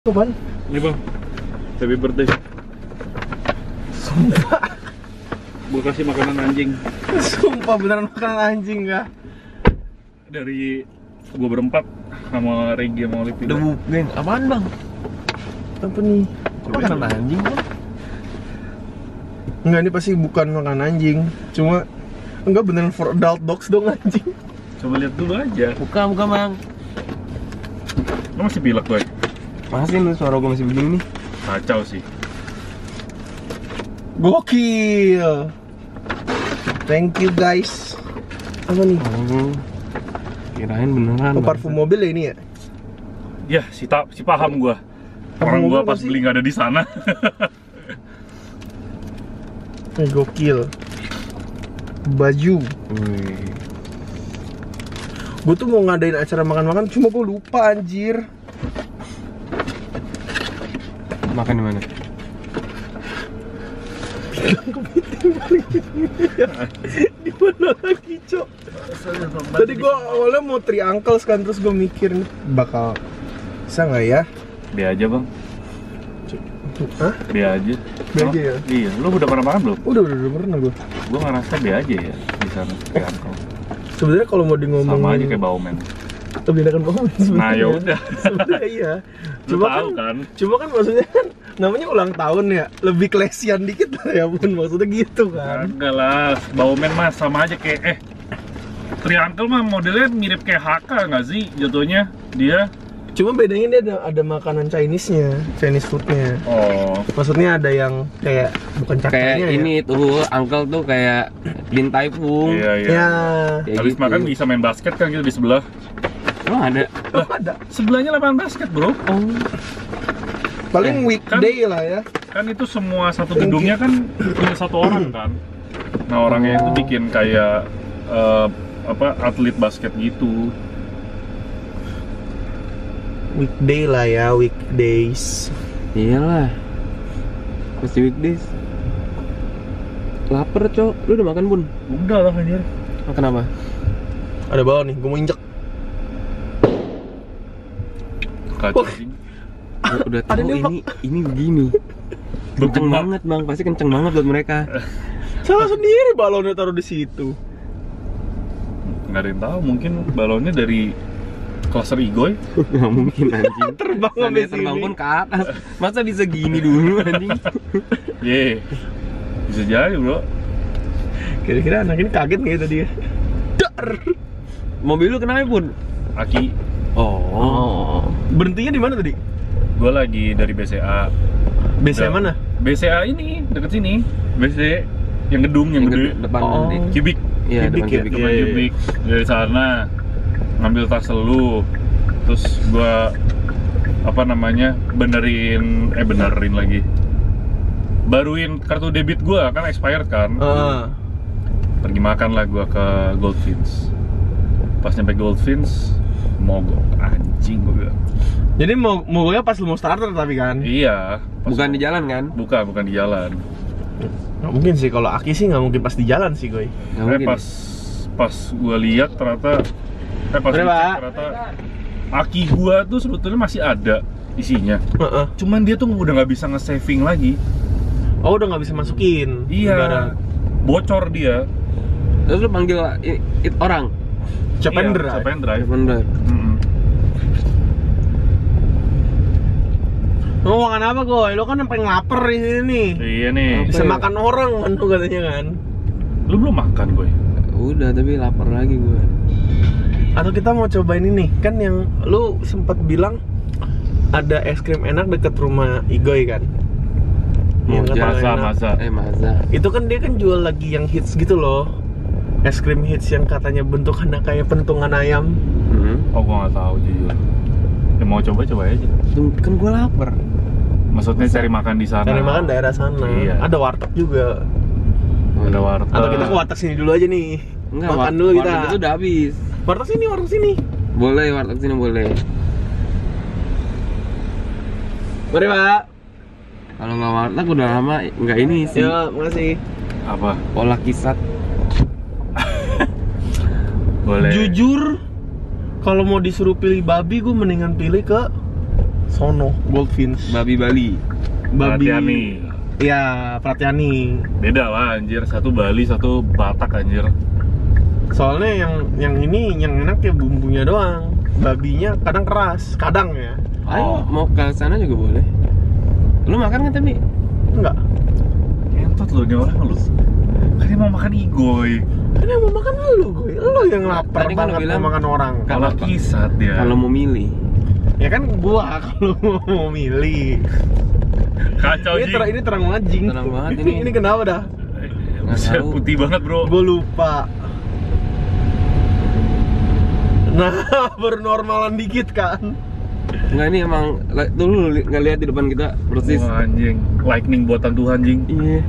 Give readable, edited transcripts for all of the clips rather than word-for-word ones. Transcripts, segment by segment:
Apaan? Ini bang, happy birthday. Sumpah. Gue kasih makanan anjing. Sumpah beneran makanan anjing kah? Dari gue berempat sama Regi sama Olive. Debu, geng, apaan bang? Apa nih? Kok makanan anjing bang? Enggak, ini pasti bukan makanan anjing. Cuma, enggak beneran for adult dogs dong anjing. Coba lihat dulu aja. Buka bang. Lo masih pilek gue? Masih lu, suara gue masih begini nih. Kacau sih. Gokil. Thank you guys. Apa nih? Kirain beneran. Oh, parfum mobil ya ini ya? Ya, si paham gue. Orang gue pas beli nggak ada di sana. Gokil. Baju. Gue tuh mau ngadain acara makan-makan, cuma gue lupa anjir. Makan di mana? Di mana lagi, Cok? Tadi gue awalnya mau triangles kan, terus gue mikir nih bakal bisa nggak ya? Be aja bang. Hah? Be aja. Be aja ya? Iya, lo udah pernah makan belum? Udah pernah gue. Gue ngerasa be aja ya di sana. Sebenarnya kalau mau di ngomong Sama aja kayak Baumen. Bedakan banget sebenarnya. Nah ya udah. Sebenarnya iya. Cuma kan, Cuma kan maksudnya kan namanya ulang tahun ya, lebih klesian dikit lah ya pun maksudnya gitu kan. enggak lah, Baumen mah sama aja kayak Triangle mah modelnya mirip kayak HK nggak sih jatuhnya dia? Cuma bedanya dia ada makanan Chinese-nya, Chinese food-nya. Oh, Maksudnya ada yang kayak bukan cakainya Kayak ya. ini tuh, uncle tuh kayak Din Tai Fung. iya. Ya, Kayak Habis gitu. makan bisa main basket kan gitu di sebelah. Emang ada? ada. Sebelahnya lapangan basket bro. Oh. Paling weekday lah ya. Kan itu semua satu gedungnya kan punya satu orang kan. Nah orangnya itu bikin kayak atlet basket gitu. Weekday lah ya, weekdays. Iyalah. Masih weekdays. Laper, Cok. Lu udah makan, Bun? Udah lah anjir. Makan apa? Ada bawah nih, gue mau injek. Kacau Oh. sih. Udah Ada tahu nembak. ini begini. Kenceng banget, Bang. Pasti kenceng banget buat mereka. Salah sendiri balonnya taruh di situ. Nggak ada yang tahu, mungkin balonnya dari cluster Igoy. Nggak mungkin anjing. Terbang Nah, sampai dia terbang sini. pun ke atas. Masa bisa gini dulu anjing? Ye, bisa jadi bro. Kira-kira anak ini kaget nggak ya tadi ya? Dar. Mobil lu kenapa, Bun? Aki, Oh. Berhentinya di mana tadi? gue lagi dari BCA. BCA Udah. mana? BCA ini deket sini. BC yang gedung yang gede. Depan Oh. nanti. Kubik. Iya, Kubik depan ya? kubik. Depan Iya. Kubik. Dari sana ngambil tas lu. Terus gua benerin lagi. Baruin kartu debit gua kan expired kan. Pergi makan lah gua ke Goldfinch. Pas nyampe Goldfinch mogok anjing gua bilang. Jadi mogoknya pas lu mau starter tapi kan? Iya. Bukan di jalan kan? Bukan di jalan. Nggak mungkin sih, kalau Aki sih nggak mungkin pas di jalan sih gue. Nggak mungkin. Pas gua lihat ternyata pas Udah, dicek Pak. ternyata aki gua tuh sebetulnya masih ada isinya. Cuman dia tuh udah nggak bisa nge-saving lagi. Oh, udah nggak bisa masukin. Iya. Ibarat. Bocor dia. Terus lu panggil orang? Cepender. Iya, Cepender. Bener. Mau makan apa gue? Lo kan sampai ngelaper di sini nih. Iya nih. Bisa Apa ya? makan orang kan tuh katanya kan. Lu belum makan gue. Udah, tapi lapar lagi gue. Atau kita mau cobain ini kan yang lu sempat bilang ada es krim enak deket rumah Igoy kan? Yang kata enak. Masa. Itu kan dia kan jual lagi yang hits gitu loh. Es krim hits yang katanya bentukannya kayak pentungan ayam. Oh gua nggak tahu jujur. Ya mau coba aja. Kan gue lapar. Maksudnya cari makan di sana. Cari makan daerah sana. Iya. Ada warteg juga. Ada warteg. Atau kita ke warteg sini dulu aja nih. Enggak, Makan dulu kita. warteg itu udah habis. Warteg sini. Boleh, warteg sini boleh. Mari, Pak. Kalau nggak warteg udah lama nggak ini sih. Ya, makasih. Apa? Pola kisat. Boleh. Jujur, kalau mau disuruh pilih babi, gue mendingan pilih ke sono Goldfinch. Babi Bali. Pratiani. Iya, Pratiani. Beda lah anjir, satu Bali, satu Batak anjir. Soalnya yang ini yang enak ya bumbunya doang. Babinya kadang keras, kadang ya. Ayo mau ke sana juga boleh. Lu makan kan tapi? Enggak. Entot lu nih orang lu. Kan dia mau makan igoy. Kan yang mau makan lu, gue. Lu yang lapar Tadi kan banget lu bilang, mau makan orang. Kalau kisat dia. Kalau mau milih. Ya kan gua kalau mau milih. Kacau Ini Jing. ini terang banget Jing. Terang banget ini. Ini kenapa dah? Buset, tahu. putih banget bro. Gue lupa. Nah, bernormalan dikit kan. Enggak, ini emang dulu nggak lihat di depan kita persis. Wah anjing, lightning buatan Tuhan Jing. Iya.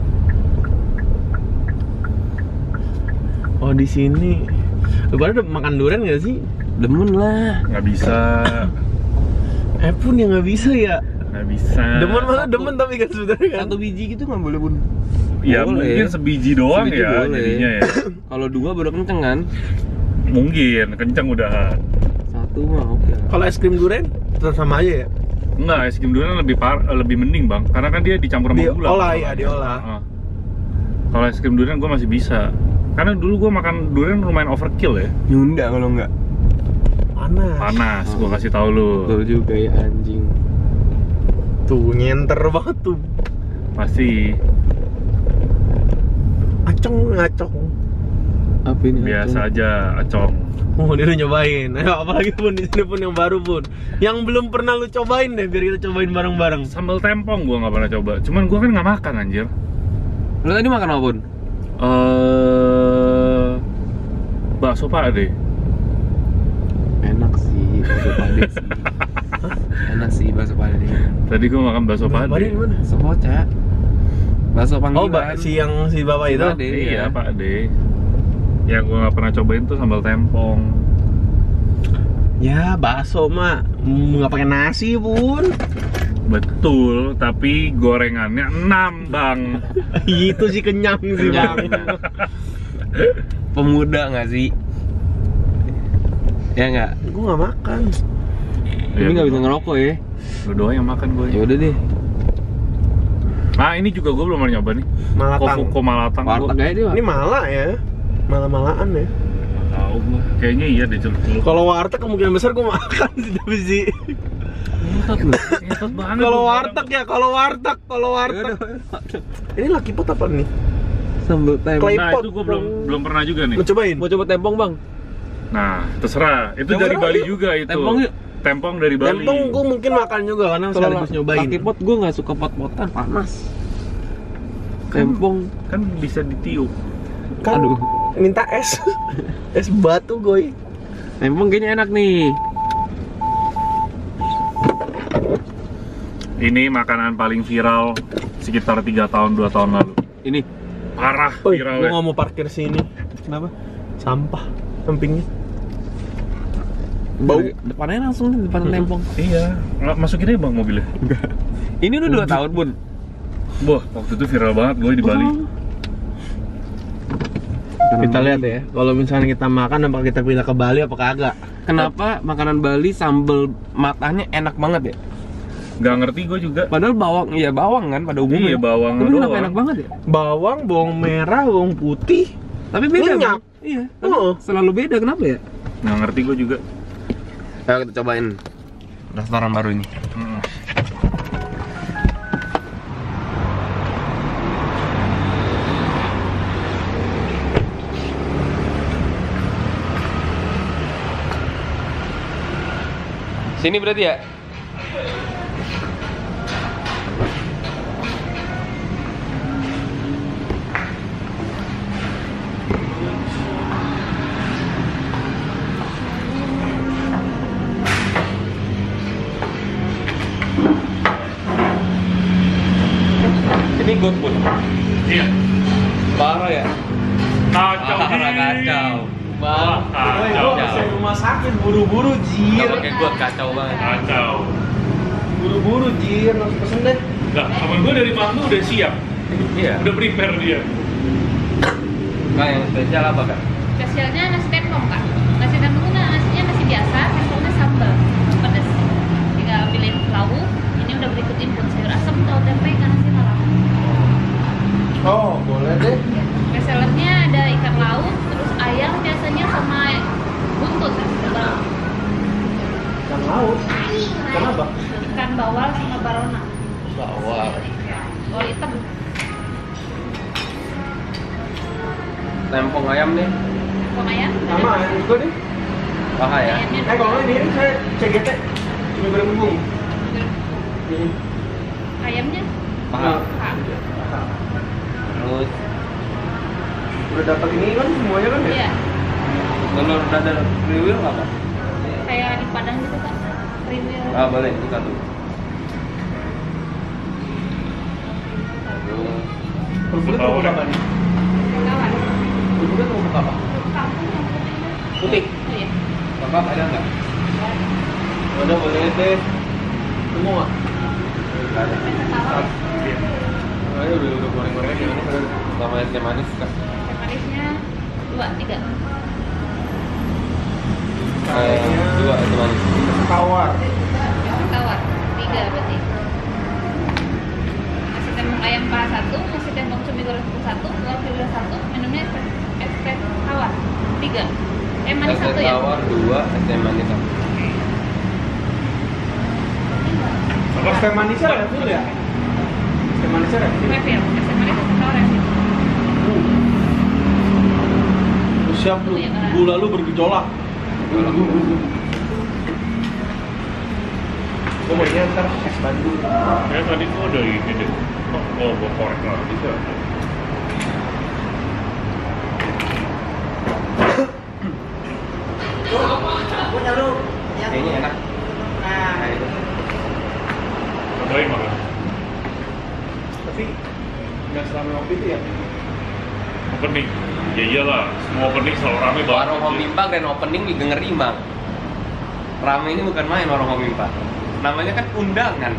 Oh di sini. Lu pada makan durian nggak sih? Demen lah. Nggak bisa. Pun ya nggak bisa ya. Nggak bisa. Demen malah demen tapi kan sebenarnya kan. Satu biji gitu nggak boleh, Bun. Ya Boleh. mungkin sebiji doang Sebiji ya boleh. jadinya ya. Kalau dua baru kenceng kan? Mungkin kenceng udah. Satu mah oke. Kalau es krim durian tetap sama aja ya. Enggak, es krim durian lebih mending bang, karena kan dia dicampur sama gula. Diolah ya, diolah. Kalau es krim durian gue masih bisa. Karena dulu gue makan durian lumayan overkill ya. Nyunda kalau enggak. Panas. Gue kasih tahu lu. Betul juga ya anjing. Tuh nyenter banget tuh. Pasti. Acong. Apa ini? Biasa aja, acong. Oh dia udah nyobain. Ayo apalagi pun di sini pun yang baru pun. Yang belum pernah lu cobain deh biar kita cobain bareng-bareng. Sambal tempong gue nggak pernah coba. Cuman gue kan nggak makan anjir. Lu tadi makan apa, Bun? Bakso Pak Ade. Enak sih bakso pade sih. Enak sih bakso pade. Tadi gue makan bakso Pak Bapak Ade. di mana? Sepoca. Bakso panggilan. Oh, si bapak itu. Ade, Iya Pak Ade. Yang gue nggak pernah cobain tuh sambal tempong. Ya, bakso mah nggak pakai nasi pun. Betul, tapi gorengannya 6 bang. Itu sih kenyang sih bang. Pemuda nggak sih? Ya nggak. Gue nggak makan. Ini nggak bisa ngerokok ya? Lu doang yang makan gue. Ya udah deh. Nah ini juga gue belum pernah nyoba nih. Malatang. Kofuko Malatang. Warteg aja deh. Ini malah ya. Malah-malahan ya. Nggak tahu gue. Kayaknya iya deh celup. Kalau warteg kemungkinan besar gue makan sih tapi sih. Ngetot banget. Kalau warteg ya, kalau warteg. Ini Lucky Pot apa nih? Sambal tempong. Clay Nah pot itu gue dong. belum pernah juga nih. Mau cobain? Mau coba tempong, Bang? Nah terserah. Itu Yang dari mana? Bali juga itu. Tempong yuk. Tempong dari Bali. Tempong gue mungkin makan juga karena sekaligus nyobain. Lucky pot gue nggak suka pot-potan, panas. Tempong. Kan bisa ditiup. Kan Aduh. minta es. Es batu goy. Tempong kayaknya enak nih. Ini makanan paling viral sekitar 3 tahun 2 tahun lalu. Ini. Parah Gue viralnya. nggak mau parkir sini. Kenapa? Sampah sampingnya. Bau. Depannya langsung di depan tempong. Iya. Masukin aja bang mobilnya. Ini udah 2 tahun, Bun. Wah waktu itu viral banget gue di Bali. Kita lihat ya. Kalau misalnya kita makan, apakah kita pindah ke Bali apa kagak? Kenapa makanan Bali sambal matanya enak banget ya? Gak ngerti gue juga. Padahal bawang, iya bawang kan pada umumnya. Iya, bawang Tapi kenapa doang. enak banget ya? Bawang, bawang merah, bawang putih. Tapi beda. Minyak. Bang. Iya. Tapi Oh. selalu beda, kenapa ya? Gak ngerti gue juga. Ayo kita cobain restoran baru ini. Sini berarti ya? Ini GoFood. Iya. Parah ya? Kacau. Parah kacau. Wah, kacau. rumah sakit buru-buru Gak pakai gua kacau banget. Kacau. Buru-buru Jir, langsung pesen deh. Enggak, temen gue dari Manado udah siap. Iya. Udah prepare dia. Kak yang spesial apa kak? Spesialnya nasi tempong kak. Nasi tempong itu nasinya nasi biasa, tempongnya sambal pedas. Tinggal pilih lauk. Ini udah berikut input sayur asam atau tempe ikan nasi malam. Oh, boleh deh. Best sellernya ada ikan laut, terus ayam biasanya sama buntut. Ikan laut. Kenapa? Ikan bawal sama barona. Bawal. Bawal hitam. Tempong ayam nih. Tepung ayam. Sama ayam juga nih. Paha ya. Ayamnya Kalau nggak ini saya CGT. Cumi berembung. Ini. ayamnya Paha. paha. Terus Udah dapat ini kan semuanya kan ya? Iya, telur dadar kriwil apa? kayak di Padang gitu Kak. Kriwil. Ah boleh itu satu. Terus Kerupuknya kerupuk apa nih? Kawan. Kerupuknya kerupuk apa? Kampung yang putih. putih. Iya. Kakak ada nggak? Udah boleh deh. Semua. Nggak ada. Tawar. Ayo udah goreng-goreng gimana? Sama es teh manis kak. Teh manisnya 2, 3. Dua es teh manis. Tawar. Tawar 3 berarti. Nasi tembong ayam paha 1, nasi tembong cumi goreng 1, telur kriwil 1, minumnya es teh tawar 3. Manis Es teh 1 ya? tawar dua, es teh manis satu. Es teh manisnya refill ya? Es teh manisnya refill. Refill, es teh manis es teh tawar refill. Siap lu, Iya, Kak. gula lu bergejolak. Gue mau ntar es Bandung. Ya tadi tuh udah ini deh. Oh, gua korek lagi tuh. Punya lu. Kayaknya enak. Nah, Cobain makan. tapi nggak selama ngopi itu ya. Opening. Ya iyalah, semua opening selalu rame banget. Warung Homimpa grand opening juga ngeri bang. Rame ini bukan main warung Homimpa. Namanya kan undangan.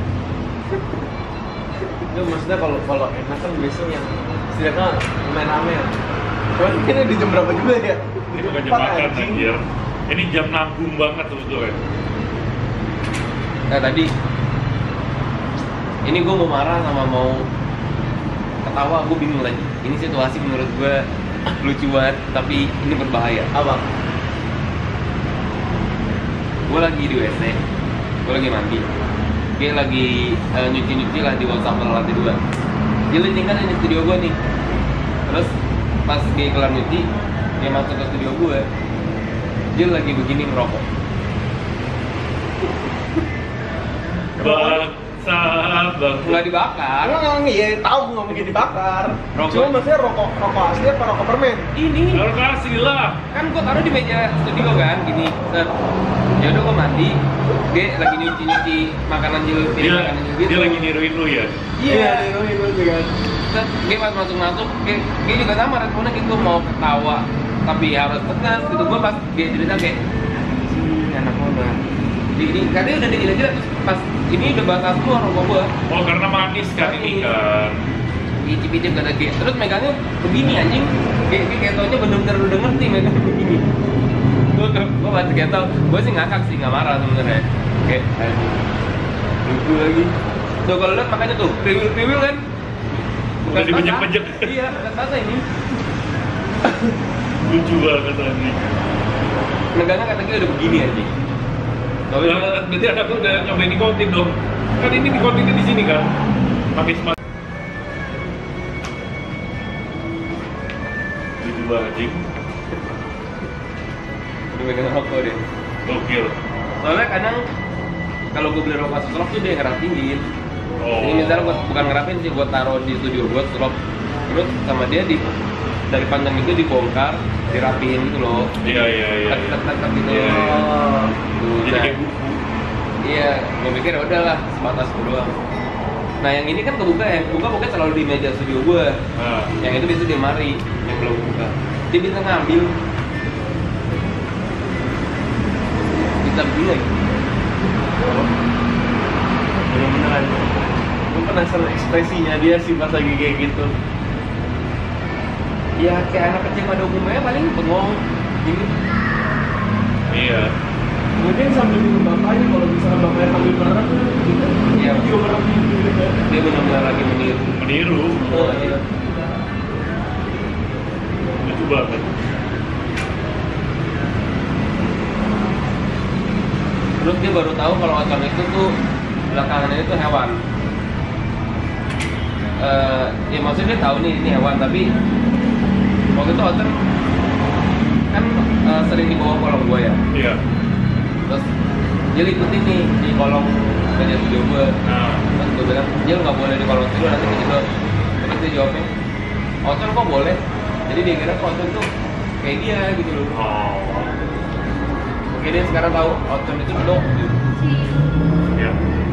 Itu maksudnya kalau enak kan biasanya yang setidaknya lumayan rame ya. Cuman ini di jam berapa juga ya? Ini bukan jam makan anjir. Ini jam nanggung banget sebetulnya. Nah tadi ini gue mau marah sama mau ketawa, gue bingung lagi. Ini situasi menurut gue lucu banget, tapi ini berbahaya. Apa? Gue lagi di WC, gue lagi mandi. Dia lagi nyuci-nyuci lah di WhatsApp lantai 2. Dia lagi kan di studio gue nih. Terus pas dia kelar nyuci, dia masuk ke studio gue. Dia lagi begini merokok. Bang. Nggak dibakar. Emang iya tahu nggak mungkin dibakar. Rokok. Cuma maksudnya rokok asli apa rokok permen? Ini Kalau kasih lah. kan gue taruh di meja studio kan, gini. Set. Ya udah gue mandi. Dia lagi nyuci makanan jil, makanan jil gitu. Dia lagi niruin lu ya. Iya. itu kan. Set, dia pas masuk, dia juga sama responnya gitu, mau ketawa tapi harus tegas gitu. Gue pas dia cerita kayak anak lo udah ini katanya udah digila-gila, terus pas ini udah batas semua rokok gue. Oh, karena manis kan ini kan. Icip-icip kata dia, terus megangnya begini anjing. Kayak taunya bener-bener udah ngerti megang begini. Gue pas kayak tau, gue sih ngakak sih, nggak marah sebenarnya. Kayak aduh, lucu lagi. Tuh kalau lihat makanya tuh, kriwil kan. Udah dibejek-bejek. Iya, bukan tata ini. Lucu banget anjing. Megangnya kata dia udah begini anjing. Tapi Berarti anak lu udah nyobain nikotin dong. Kan ini nikotinnya di sini kan. Makin semangat. Lucu banget anjing. udah megang rokok deh. Gokil. Soalnya kadang kalau gue beli rokok setrop tuh dia ngerapin. Oh. Jadi misalnya gue bukan ngerapin sih, gue taruh di studio gue setrop, terus sama dia dari panjang itu dibongkar, dirapiin gitu loh. Iya. Tek gitu. Iya. Tuh, Jadi nah, kayak buku. iya, gue pikir ya udahlah sebatas itu doang. Nah yang ini kan kebuka ya, buka pokoknya selalu di meja studio gue. Nah, Yang itu biasanya di lemari, yang belum buka. Dia bisa ngambil, bisa begini lagi. Bener-bener gue penasaran ekspresinya dia sih pas lagi kayak gitu. Ya kayak anak kecil pada umumnya paling bengong gini. iya. Mungkin sambil bingung bapaknya, kalau misalnya bapaknya ambil barang gitu. Iya. Juga barang Dia benar-benar lagi meniru. Meniru. iya. Lucu banget. Terus dia baru tahu kalau ocon itu tuh belakangannya itu hewan. Ya maksudnya dia tahu nih ini hewan, tapi waktu itu ocon kan sering dibawa kolong gua ya. Iya. Terus dia ikutin nih di kolong meja studio gue. Nah, Terus gue bilang, dia nggak boleh di kolong studio, nanti kejedot. Terus dia jawabnya, Ocon kok boleh? Jadi dia kira Ocon tuh kayak dia gitu loh. oh, Oke, dia sekarang tahu Ocon itu dog gitu. ya.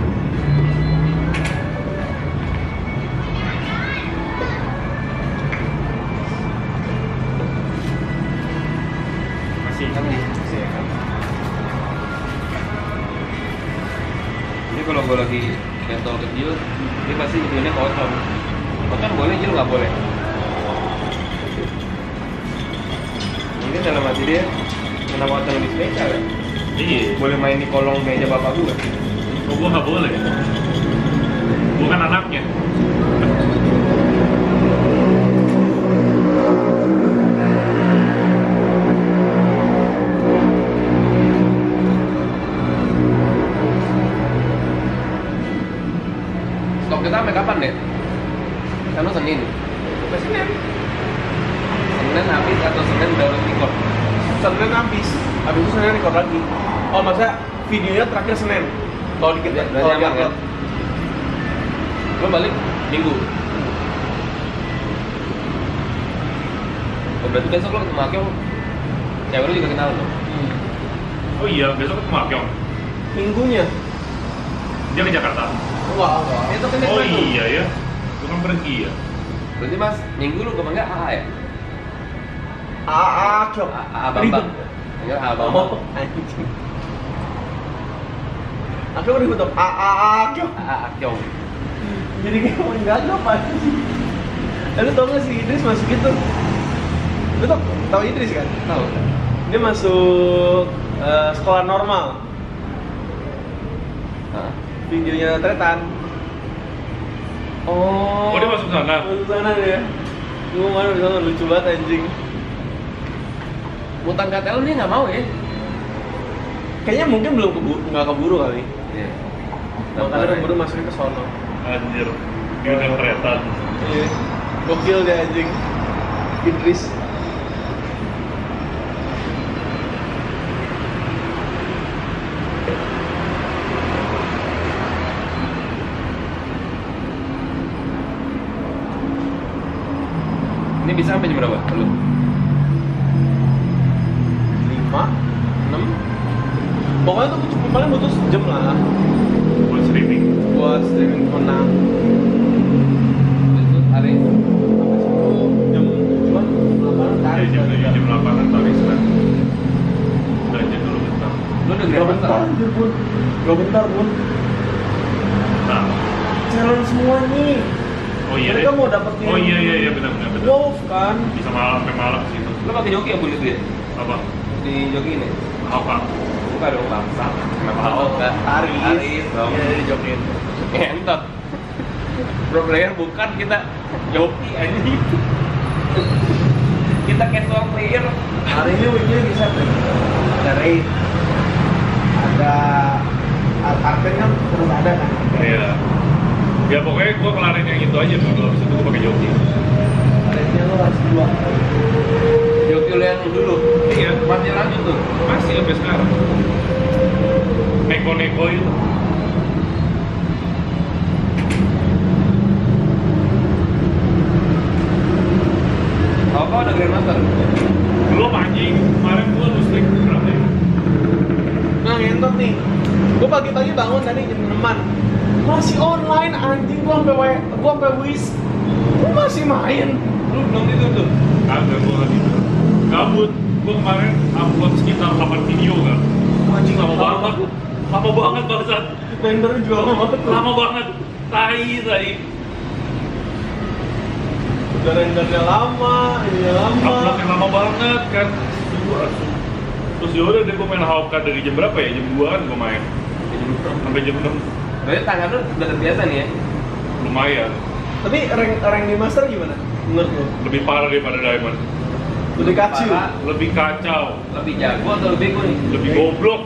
Masih Kan di sini ya kan. Jadi kalau gue lagi bentol kecil, dia pasti nyebutnya ke Ocon. Ocon boleh, Jil nggak boleh. Mungkin dalam hati dia, kenapa Ocon lebih spesial ya? Iya. Boleh main di kolong meja bapak gue. Oh, gua nggak boleh. Gua kan anaknya. Stok kita sampai kapan deh? Kan Senin. Sampai Senin. Senin habis atau Senin udah record? Senin habis itu Senin record lagi. Oh masa videonya terakhir Senin? Kalau dikit ya, Berarti kalau aman, diupload. Lo balik Minggu. Oh, berarti besok lo ketemu Akyong, cewek lo juga kenal lo. Oh iya, besok ketemu Akyong. Minggunya? Dia ke Jakarta. Enggak. Itu kan dia Oh Bandung. iya ya. Gua kan pergi ya. Berarti mas, Minggu lo kepanggil AA ya? Kyok. AA Bambang. Panggil AA Bambang. Oh, anjing. Aku ribut dong. Kyok. AA Akyong. Jadi kayak mau gagal apa sih? Lu tau gak sih Idris masuk gitu? Lu tau Idris kan? Tahu? Dia masuk sekolah normal. Hah? Videonya Tretan. Oh. Oh, dia masuk sana. Masuk sana dia. Gue mana di sana lucu banget anjing. Mutang KTL dia nggak mau ya? Kayaknya mungkin belum nggak keburu kali. Iya. Makanya keburu masukin ke sono. Anjir. Dia udah keretan. Iya. Gokil dia anjing. Idris. Ini bisa sampai jam berapa? Lu? 5 6 pokoknya tuh cukup paling butuh sejam lah Buat streaming. buat streaming menang Itu hari jam 8 tarik Jam 8-an tarik kan. Belanja dulu bentar. lu udah gak Grand bentar Master? anjir bun gak bentar bun Nah. challenge semua nih Oh iya. mereka deh. mau dapetin Oh iya benar. Wolf kan Bisa malam sampai malam sih itu. Lu pakai joki ya bulit dia? Apa? Di joki ini? Apa? Bukan dong bangsa. Kenapa Oka? Aris dong. iya dijokin Ngentot. Pro player bukan, kita joki aja. Kita casual player. hari ini weeknya bisa tuh ada raid ada arcade kan terus ada kan Iya. Ya pokoknya gua kelarin yang itu aja dulu. Habis itu gua pakai joki. raidnya lo harus 2 Joki lu yang dulu. Iya. Masih lanjut tuh. Masih sampai sekarang. Neko-neko itu. Kau udah Grand Master? Belum anjing. Kemarin gua lustrik berapa ya? nah ngentot nih gue pagi-pagi bangun tadi jam 6-an masih online anjing gua sampai wish gua masih main Lu belum itu tuh. Kagak gua lagi. Gabut. Gua kemarin upload sekitar 8 video kan. Anjing lama banget. Lama banget bangsat. rendernya juga lama banget tuh Lama banget. Tai. udah rendernya lama ini lama Uploadnya lama banget kan. Terus yaudah deh gue main HOK dari jam berapa ya? Jam 2 kan gue main sampai jam 6. Berarti tangan lu udah terbiasa nih ya? Lumayan. Tapi rank di master gimana? Menurut lo? Lebih parah daripada Diamond. Lebih kacau. Parah, Lebih kacau. lebih jago atau lebih bego nih? Lebih goblok.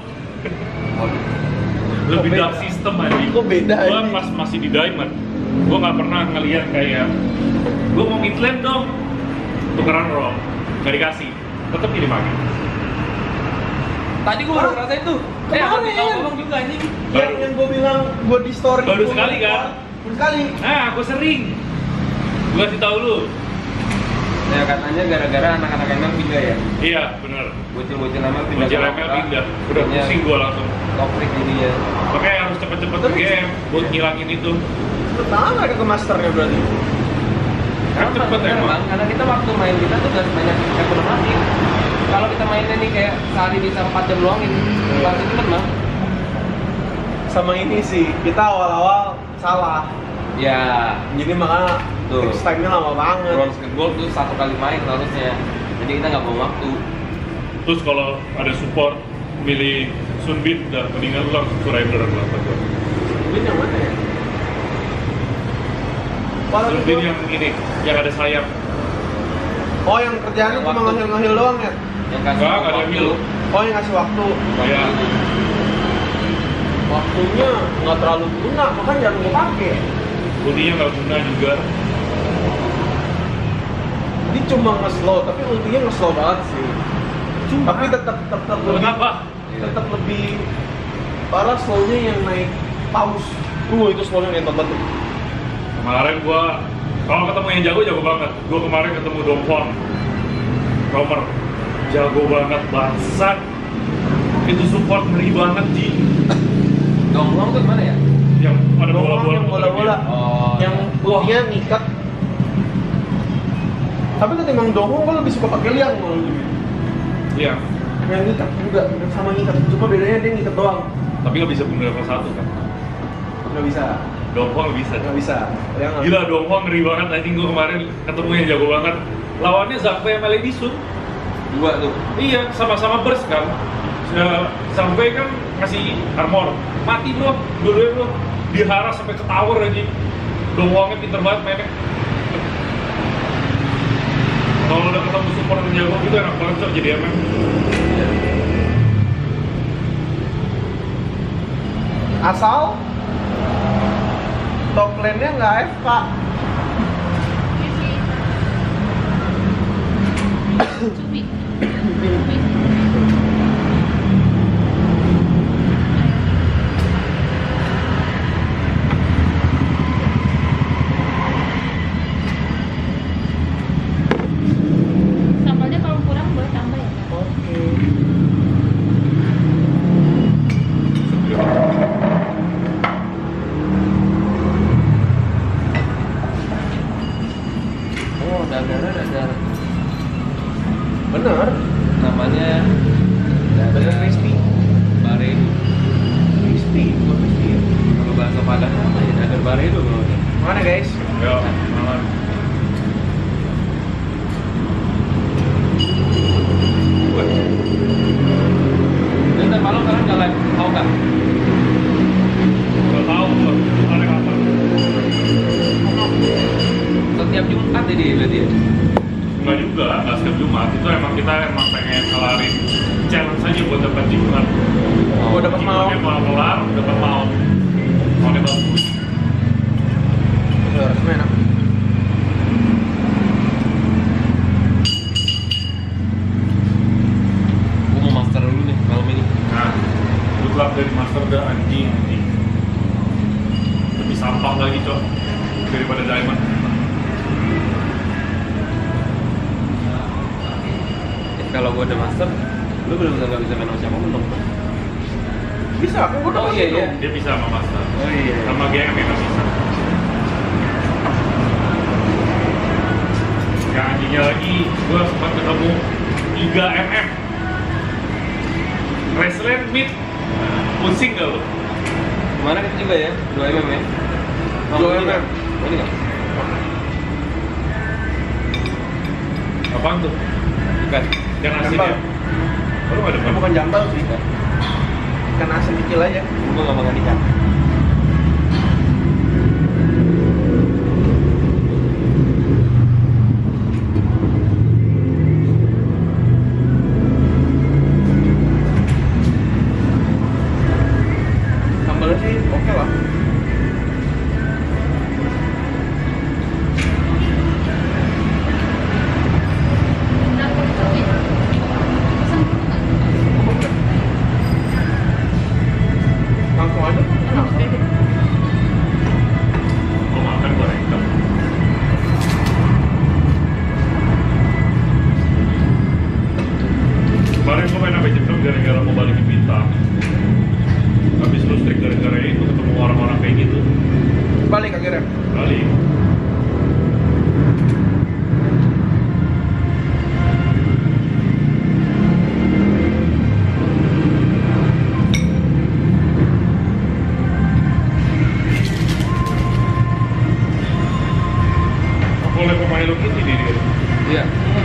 Lebih beda? dark system aja. Kok beda Gue ini? pas masih di Diamond, gue nggak pernah ngeliat kayak gue mau mid lane dong, tukeran roll, nggak dikasih, tetep ini pakai. Tadi gua baru ngerasain tuh. Kemarin. Tapi tahu ngomong juga anjing. Yang gue bilang gue di story. Baru gua sekali kan? Baru sekali. Nah, gue sering. Gue kasih tahu lu. Ya katanya gara-gara anak-anak ML pindah ya. Iya, bener. Bocil-bocil ML pindah. Bocil ke ML Dota. pindah. Udah Jadinya pusing gue langsung. Toxic jadinya. Makanya harus cepet-cepet ke game buat ngilangin itu. Pertama mereka ke masternya berarti. Kan cepet emang. Karena kita waktu main kita tuh udah banyak ekonomi. Kalau kita mainnya nih kayak sehari bisa 4 jam doang itu pasti cepet bang. Sama ini sih, kita awal-awal salah. Ya, Jadi makanya Tuh. fix time-nya lama banget. bronze ke gold tuh 1 kali main harusnya. Jadi kita nggak buang waktu. Terus kalau ada support milih Sunbit, udah mendingan lu langsung surrender lah kata gua. Ini yang mana ya? Paling Sunbit gua- yang ini, yang ada sayap. Oh yang kerjaannya cuma Waktu. ngehil-ngehil doang ya? Yang kasih Nggak ada waktu. heal. Oh yang ngasih waktu. Ya, Waktunya nggak terlalu guna, makanya jangan gue pakai. ultinya nggak guna juga. Dia cuma nge-slow, tapi ultinya nge-slow banget sih. Tapi tetap lebih, Kenapa? tetap lebih parah slownya yang naik paus. Itu slownya ngentot banget. Kemarin gua kalau ketemu yang jago banget. Gua kemarin ketemu Dongfang, Romer, jago banget bangsat. Itu support ngeri banget Ji. Dongwang tuh mana ya? Yang ada Doang bola-bola. yang bola-bola, Oh, yang ultinya nikat. Tapi ketimbang dongong gue lebih suka pakai liang kalau lebih. Iya. Yang nikat juga sama nikat, cuma bedanya dia nikat doang. Tapi nggak bisa bunuh level 1 kan. Nggak bisa, Dongfang bisa. nggak bisa. Liang nggak Gila Dongfang ngeri banget. Anjing gua kemarin ketemu yang jago banget. Lawannya Zhangfei sama Lady Sun. 2 tuh. Iya, sama-sama burst kan. Sampai kan ngasih armor, mati bro, dua-duanya bro, diharas sampai ke tower aja. Dongwangnya pinter banget mainnya. Kalau udah ketemu support yang jago gitu enak banget cok jadi MM. Asal top lane-nya nggak AFK. Cumi. Sambalnya kalau kurang boleh tambah ya, Kak? Oke. Oh, dadar. Bener. Namanya Bener crispy. Baredo. Crispy, bukan crispy. Kalau bahasa Padang apa ya? Dadar Baredo kalau ini. Mana guys? Ya, malah. Dan ntar malam kalian nggak live tahu kan? Gak tau gua, ada apa? Setiap Jumat jadi berarti ya? Enggak juga, nggak setiap Jumat. Itu emang kita pengen kelarin challenge aja buat dapat Jumat. Gua dapat mau. Dia mau kelar, dapat mau. Maunya bagus. Itu harusnya enak. Gua mau master dulu nih malam ini. Nah, good luck dari master udah anjing. Lebih sampah lagi cok daripada diamond. Kalau gua udah master, lu bener-bener nggak bisa main sama siapapun dong. Bisa, kan gua udah Oh, masuk iya, iya. tuh. Dia bisa sama master. Oh iya. Sama GM yang nggak bisa. Yang anjingnya lagi, gua sempat ketemu 3 MM. Wrestling mid, pusing gak lu? Kemana kita juga ya? 2 mm ya? 2 ini mm. nggak? Ini nggak? Apaan tuh? Bukan. Yang asli Lempar. ya? Lu nggak demen? Bukan jambal sih. Ikan asin kecil aja. Gue nggak makan ikan. Sambalnya sih oke lah. Langsung aja. Enak. Gua makan goreng hitam. Kemarin gua main sampai jam 6 gara-gara mau balikin bintang. Habis lu strik gara-gara itu ketemu orang-orang kayak gitu. Balik akhirnya. Balik. Boleh pemain lu gitu dia. Iya.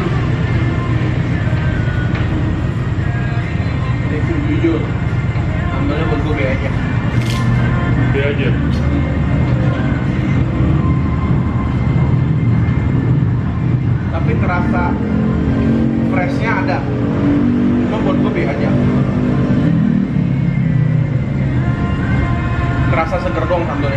Review jujur. Sambalnya buat gue aja. Dia aja. Tapi terasa freshnya ada. Cuma buat gue aja. Terasa seger dong sambalnya.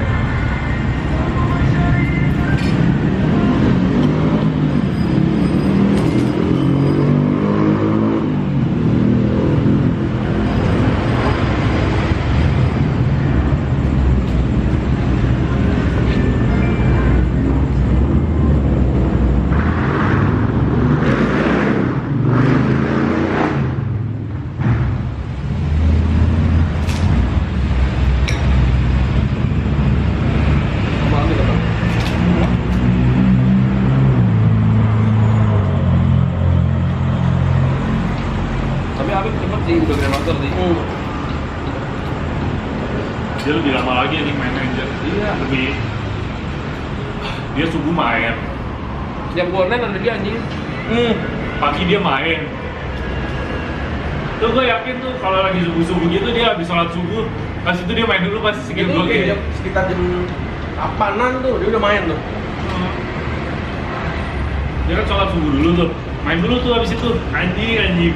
Tapi Habib cepet sih, udah grand master sih. Dia lebih lama lagi nih main Ranger. Iya. Lebih. Dia subuh main. Tiap gua online ada dia anjing. Pagi dia main. Tuh gue yakin tuh kalau lagi subuh-subuh gitu dia habis sholat subuh, pas itu dia main dulu pasti Itu skill blocking. sekitar jam 8-an tuh dia udah main tuh. Dia kan sholat subuh dulu tuh, main dulu tuh habis itu anjing.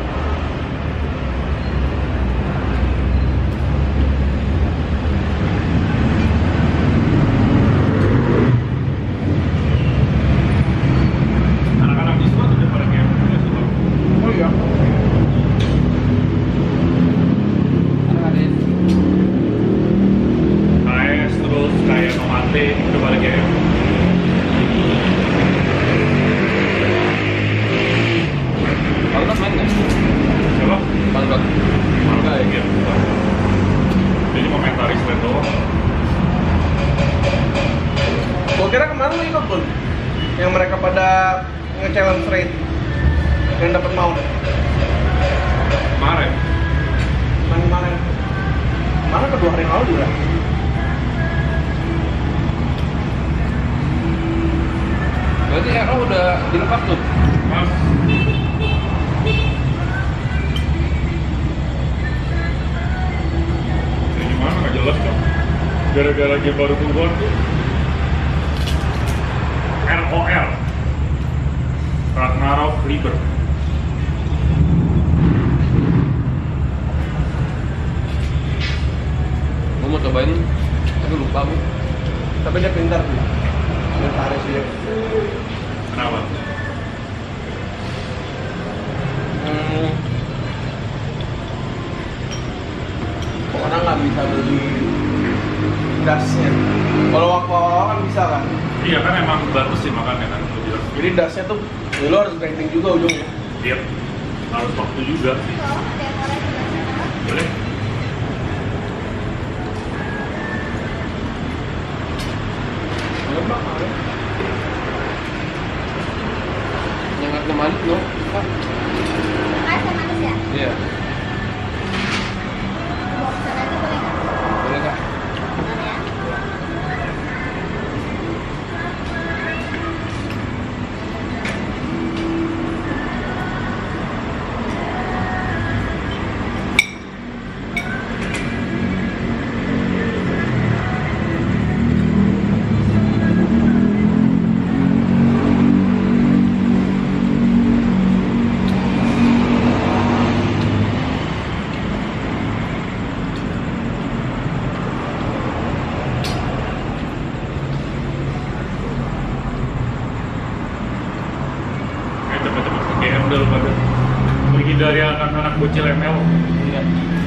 Anak-anak di semua tuh udah pada game, udah semua. Oh iya. AS terus kayak Nomate udah pada game. Kalau main nggak? Siapa? Bangkok. Marga ya game. Jadi komentaris lihat doang. Gua kira kemarin lu ikut pun yang mereka pada nge-challenge raid yang dapat mount Kemarin. kemarin kedua hari yang lalu juga. Berarti RO udah dilepas tuh. Mas. Ya gimana nggak jelas kok. Gara-gara game baru keluar tuh. ROL. Ragnarok Rebirth. Gua mau cobain, tapi lupa gua. Tapi dia pintar sih. Inventaris dia. Kenapa? Orang nggak bisa beli dasnya. Kalau waktu awal kan bisa kan. Iya kan emang batas sih makannya kan lu bilang. Jadi dasnya tuh ya lu harus grinding juga ujungnya. Iya. Harus waktu juga. Boleh? Lembak kan? Yang nggak manis loh. Asam manis ya? Iya. Bawa ke sana aja boleh nggak? Boleh kak. Boleh ya? dari anak-anak bocil ML. Iya.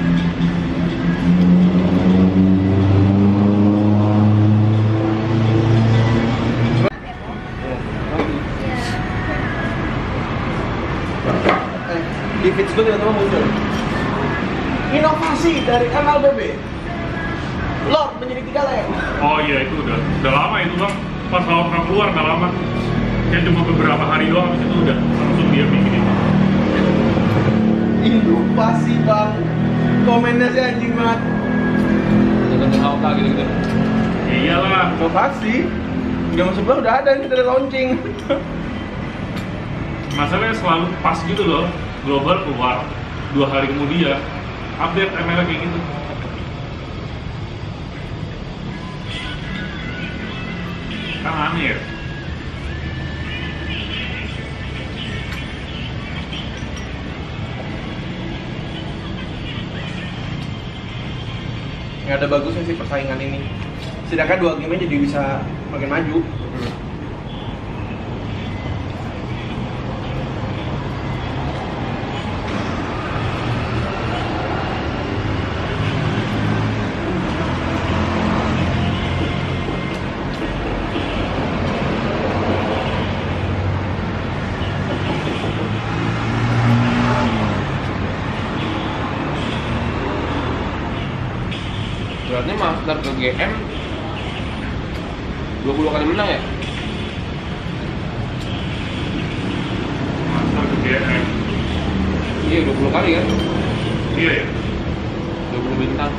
Di feeds gue tiba-tiba muncul inovasi dari MLBB, Lord menjadi 3 layar. Oh iya, itu udah lama itu bang. Pas lawan keluar nggak lama, kayak cuma beberapa hari doang, habis itu udah langsung dia bikin itu. Inovasi bang, komennya sih anjing banget. Dengan auto gitu-gitu. Ya iyalah. Inovasi, jam sebelah udah ada ini dari launching. Masalahnya selalu pas gitu loh. Global keluar 2 hari kemudian update ML kayak gitu. Kan aneh ya. Nggak ada bagusnya sih persaingan ini. Sedangkan 2 game jadi bisa makin maju. Berarti master ke GM 20 kali menang ya? Master ke GM. Iya 20 kali kan? Iya ya. 20 bintang.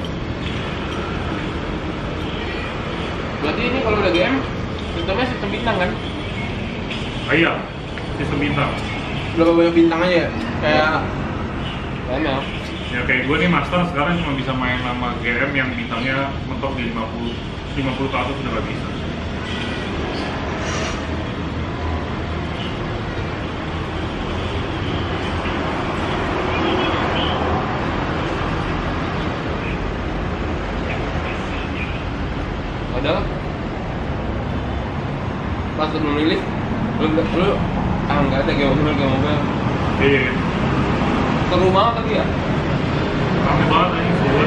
Berarti ini kalau udah GM sistemnya sistem bintang kan? Ah, iya, sistem bintang. Berapa banyak bintang aja ya? Kayak ML. Ya kayak gue nih master sekarang cuma bisa main sama GM yang bintangnya mentok di 50 ke atas udah gak bisa. Padahal pas lu memilih lu nggak ada game mobile Iya, seru banget tadi ya. rame banget ini full.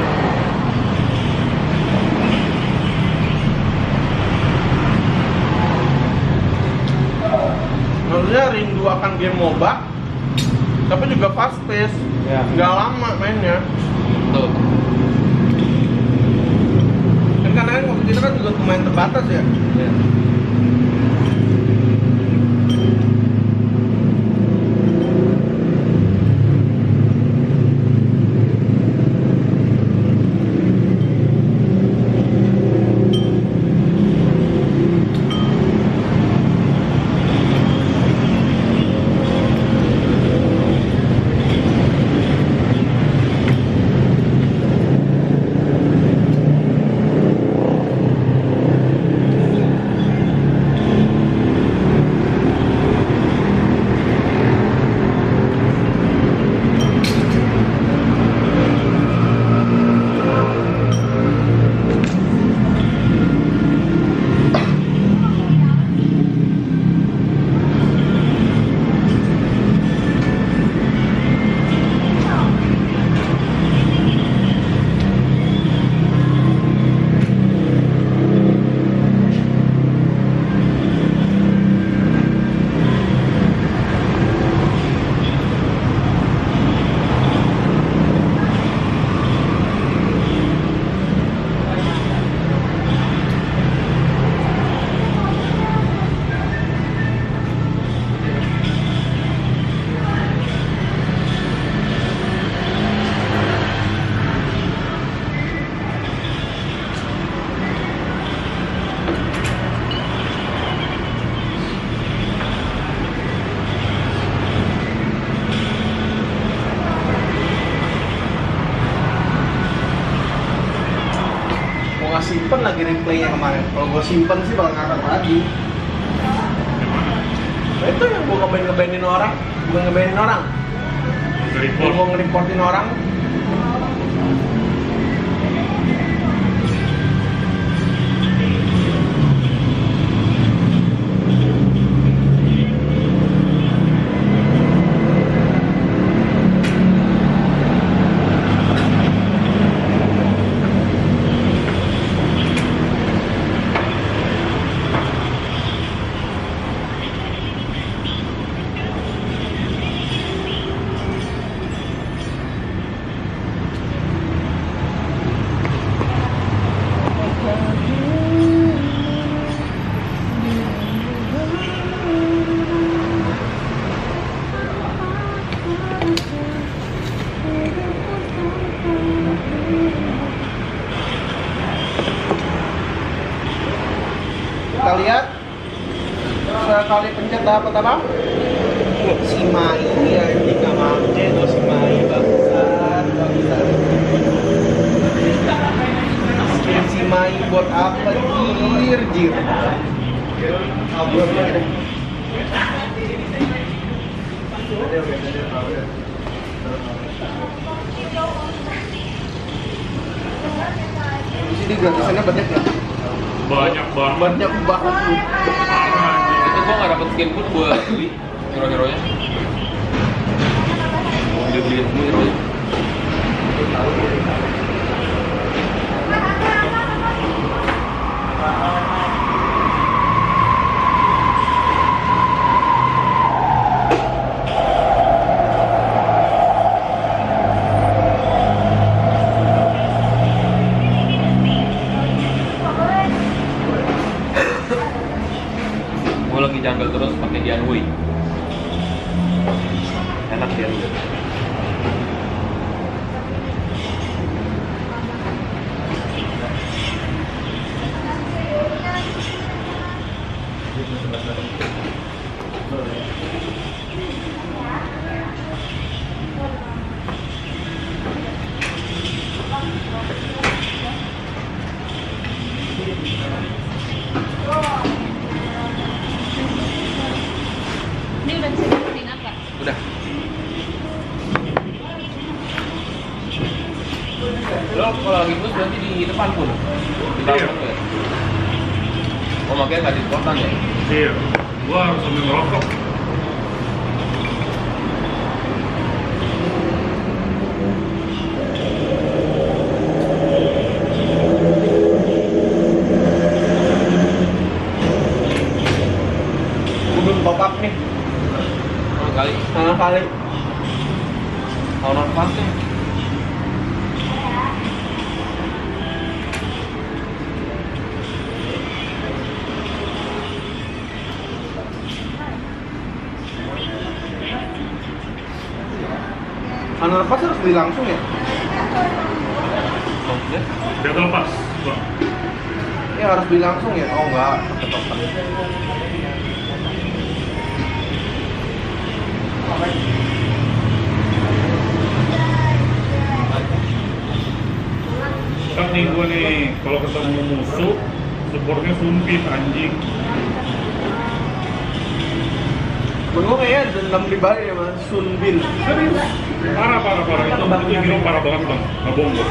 maksudnya rindu akan game MOBA, tapi juga fast pace, Ya. nggak lama mainnya. Tuh. Kan karena kan waktu kita kan juga lumayan terbatas ya. Ya. Simpen lagi replaynya kemarin. Kalau gue simpen sih bakal ngakak lagi. Nah, itu yang gue ngebanin orang, bukan ngebanin orang. Nge-report. Gue nge-reportin orang. Kita lihat sekali pencet dapat apa? Si Mai ya, ini nggak mau tuh si Mai bagusan. Si Mai buat apa jir? Buat deh. Di sini gratisannya banyak ya? Banyak banget. Itu gua nggak dapet skin pun gua beli hero-heronya. Udah beli semua hero-nya. Gue lagi jungle terus pakai Dianhui. Enak Dianhui. Ini udah bisa dibikin apa? Udah. Lo kalau lagi push berarti di depan pun. Di Iya. belakang ya. Oh makanya nggak di spotan ya? Iya, gua harus sambil ngerokok. Belum top up nih. Kali. Setengah kali. Tahun pas tuh. Honor Pass harus beli langsung ya? Maksudnya? Battle Pass, Bang. Ya harus beli langsung ya? Oh enggak, pakai token. Kan nih gua nih, kalau ketemu musuh, supportnya sumpit anjing. Gue kayaknya dendam pribadi ya mas, Sunbin. Serius? Parah. Itu hero parah banget bang, nggak bohong gua.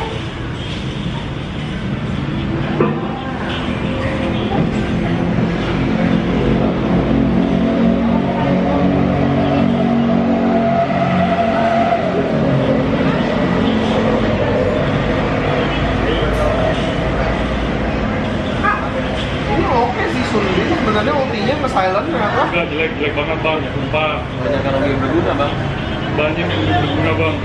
Ini oke sih Sunbin, sebenarnya ultinya nge-silent apa? Enggak, jelek banget bang, sumpah. Banyak yang lebih berguna bang. Banyak yang berguna bang.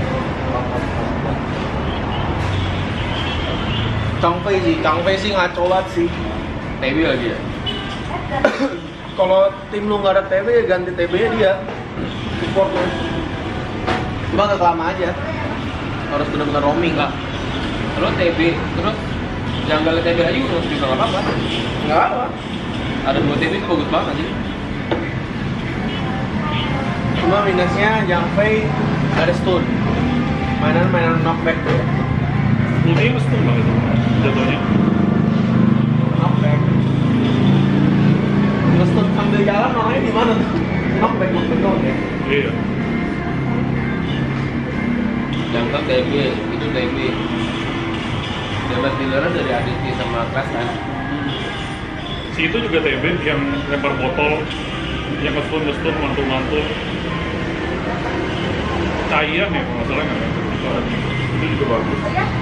Changfei sih ngaco banget sih. TB lagi ya? Kalau tim lu nggak ada TB ya ganti TB nya dia supportnya. Cuma nggak lama aja. Harus benar-benar roaming Enggak. Lo TB terus jungle TB aja terus juga nggak apa-apa. Nggak apa. Ada 2 TB itu bagus banget sih. Cuma minusnya Changfei ada stun. Mainan knockback tuh. Ultinya mesti bang itu, jatuhnya. Knockback. Nge-stun sambil jalan orangnya di mana tuh? Knockback doang ya. Iya. Jungle TB itu TB. Dapat dealernya dari ADC sama Clash kan? Si itu juga TB yang lempar botol, yang nge-stun mantul. Caian ya kalau nggak salah nggak? Itu juga bagus.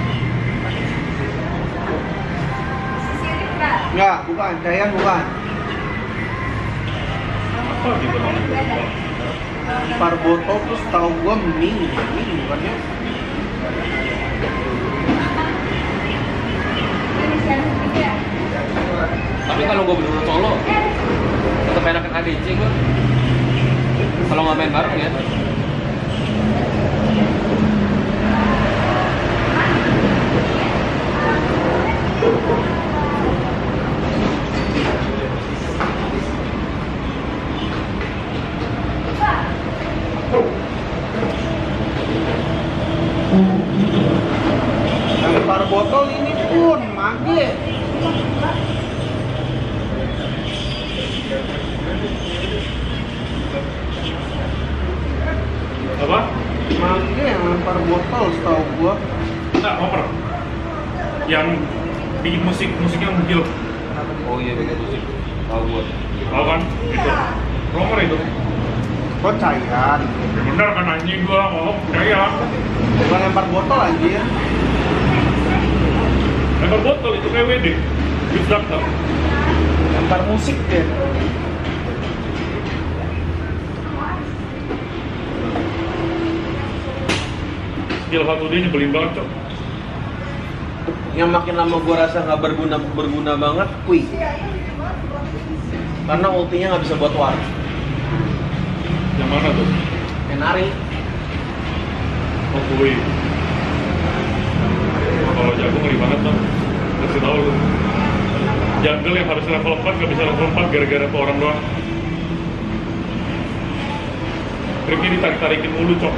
Enggak, bukan. Giant bukan. Apa gitu namanya? Parboto terus tahu gua Ming bukannya. Tapi kalau gue bener-bener solo, tetap enakan ADC gue. Kalau nggak main bareng ya. botol setahu gua. Enggak, Romer. Yang bikin musiknya menggil. Oh iya, bikin musik. Tahu gua. Tahu kan? Itu. Romer itu. Kok cairan? Ya bener kan anjing gua ngomong percaya. Bukan lempar botol anjir. Lempar botol itu kayak WD. Youth Doctor. Lempar musik deh. Skill satu dia nyebelin banget, Cok. Yang makin lama gua rasa nggak berguna banget, Kui. Karena ultinya nggak bisa buat war. Yang mana tuh? Kenari. Oh, kui. Oh, kalau jago ngeri banget tuh. Kasih tau lu. Jungle yang harus level 4 gak bisa level 4 gara-gara tuh orang doang. Creepnya ditarik-tarikin mulu, Cok.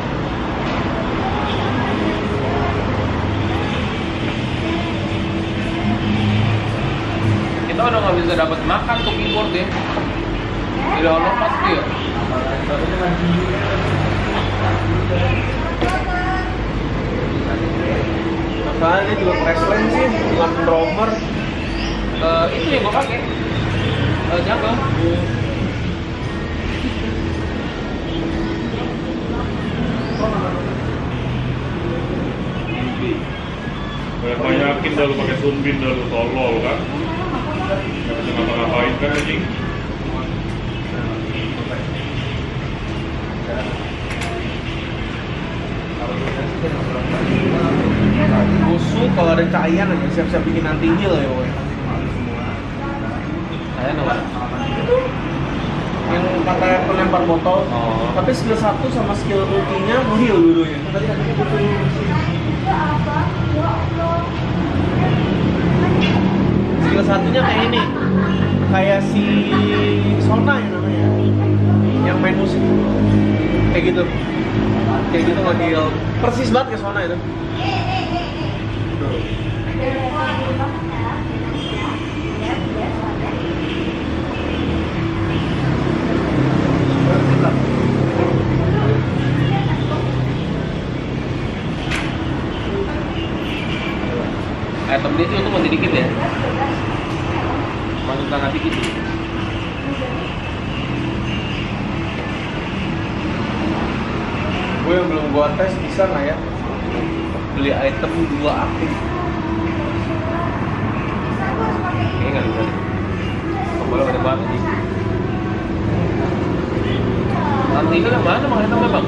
Kita udah nggak bisa dapat makan tuh keyboard ya. Tidak Allah pasti ya. Masalahnya dia juga press lane sih, bukan roamer. Itu yang gua pakai. Jungle. Banyak-banyakin dah lu pakai Sunbin dah lu tolol kan. Gak bisa ngapa-ngapain kan anjing. Musuh kalau ada cayan aja siap-siap bikin anti heal ya, woy. Saya nomor. Yang katanya pelempar botol, tapi skill 1 sama skill ultinya heal dulunya. Skill satunya kayak ini, kayak si Sona ya namanya, yang main musik, kayak gitu nge-heal, persis banget kayak Sona itu. Item dia itu masih dikit ya. Masuk tangan dikit. Gue yang belum gua tes bisa nggak ya beli item 2 aktif? Kayaknya nggak bisa. Boleh ada banget sih. Nanti itu yang mana bang itemnya bang?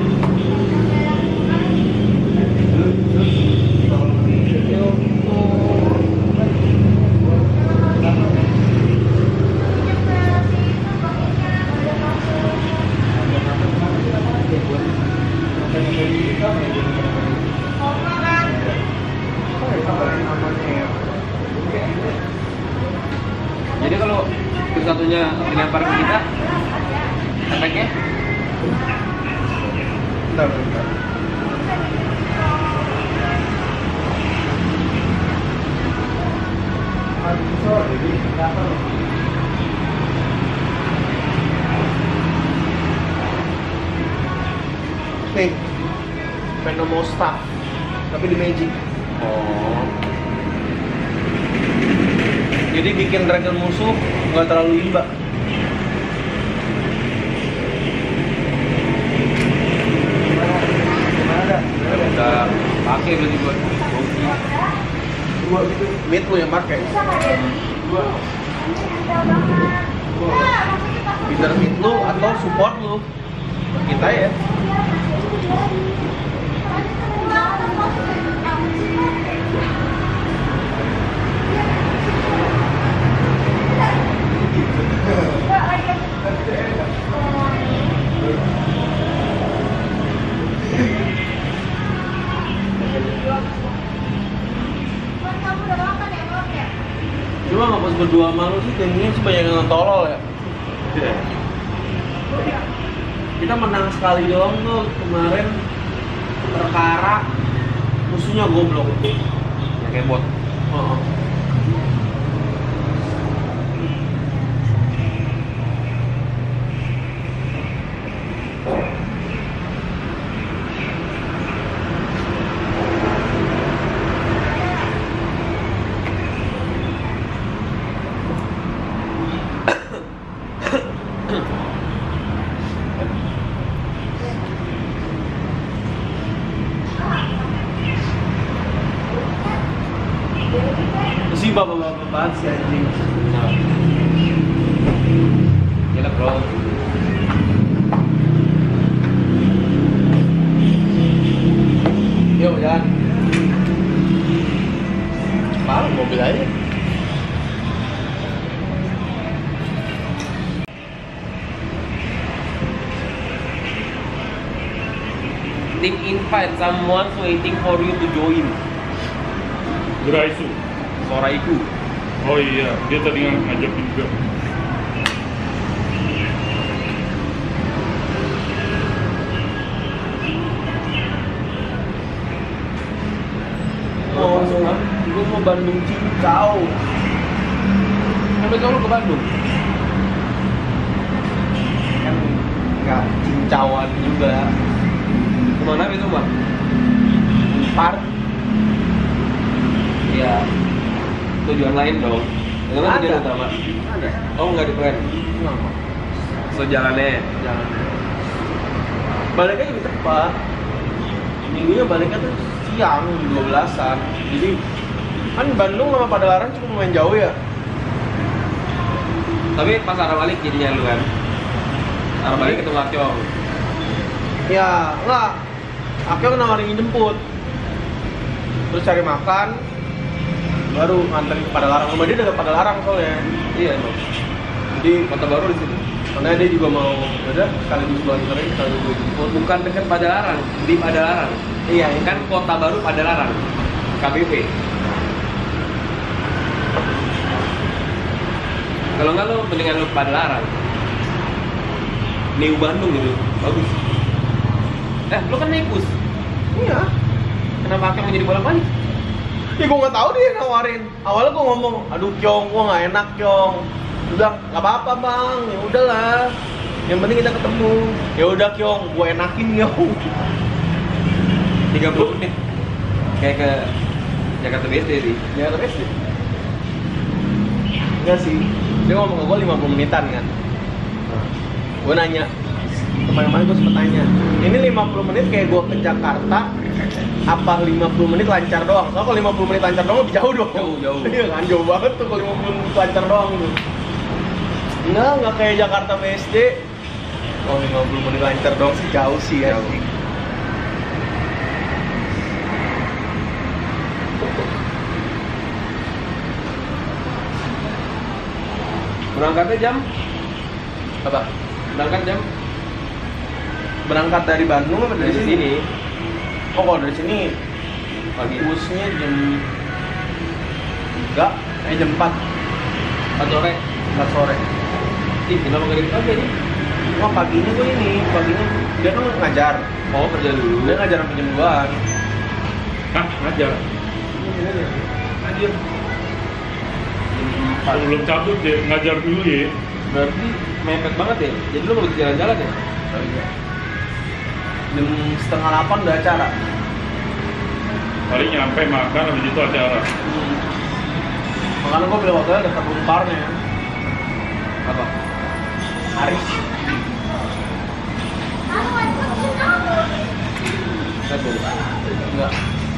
Jadi kalau skill satunya dilempar ke kita, efeknya? Bentar. Nih, Venomosta, tapi di Magic. Oh. Jadi bikin dragon musuh nggak terlalu imba. Udah pakai berarti buat Gua gitu, mid lu yang pakai. Either mid lu atau support lu. Kita ya. Cuma nggak pas berdua sama lu sih, timnya sih banyak yang tolol ya. Kita menang sekali doang tuh kemarin perkara musuhnya goblok. yang kayak bot. Oh. Team invite, someone's waiting for you to join. Graisu. Soraiku. Oh iya, dia tadi ngajak juga. Gue mau Bandung Cincau. Sampai kalau ke Bandung. Kan nggak cincauan juga. Kemana itu bang? Park. Iya. Tujuan lain dong. Itu kan tujuan utama. Ada. Oh nggak di plan. Kenapa? So jalannya. Jalan. Baliknya juga cepat. Minggunya baliknya tuh siang 12-an. Jadi kan Bandung sama Padalarang cuma lumayan jauh ya. Tapi pas arah balik jadinya lu kan. Arah balik ketemu Akyong. Ya, enggak. Akhirnya nawarin jemput. Terus cari makan, baru nganterin ke Padalarang. Rumah dia dekat Padalarang soalnya. Iya emang. Jadi Kota baru di situ. karena dia juga mau, udah sekaligus gue anterin, sekaligus gue jemput. Bukan dekat Padalarang, di Padalarang. Iya, ini Kan kota baru Padalarang. KBP. Kalau nggak lu mendingan lu Padalarang. New Bandung gitu, bagus. Lu kan naik bus. iya. Kenapa Akyong menjadi bolak-balik? Ya gue nggak tahu dia nawarin. Awalnya gue ngomong, aduh Kyong, gue nggak enak Kyong. Dia bilang, nggak apa-apa bang, ya udahlah. Yang penting kita ketemu. Ya udah Kyong, gue enakin Kyong. 30 menit. Kayak ke Jakarta BSD sih. Ya terus sih. Enggak sih. Dia ngomong ke gue 50 menitan kan. Gue nanya, kemarin-kemarin gue sempet tanya, ini 50 menit kayak gue ke Jakarta apa 50 menit lancar doang? Soalnya kalau 50 menit lancar doang lebih jauh dong. Jauh. Iya kan, jauh banget tuh kalau 50 menit lancar doang tuh. Enggak kayak Jakarta BSD. Oh 50 menit lancar doang sih jauh sih ya. Berangkatnya jam? Apa? Berangkat jam? Berangkat dari Bandung apa dari sini? Oh kalau dari sini Pagi. busnya jam 3, jam 4 Sore. 4 sore. Ih, kenapa nggak dari pagi nih? Oh paginya tuh ini, paginya dia kan ngajar. Oh, kerja dulu. Dia ngajar sampai jam 2-an. Hah, ngajar. Anjir. Sebelum cabut dia ngajar dulu ya. Berarti mepet banget ya? Jadi lu harus jalan-jalan ya? Jam setengah 8 udah acara. Paling nyampe makan habis itu acara. Makanya gue beli hotel dekat Unparnya. Apa? Haris. Red Bull. Enggak.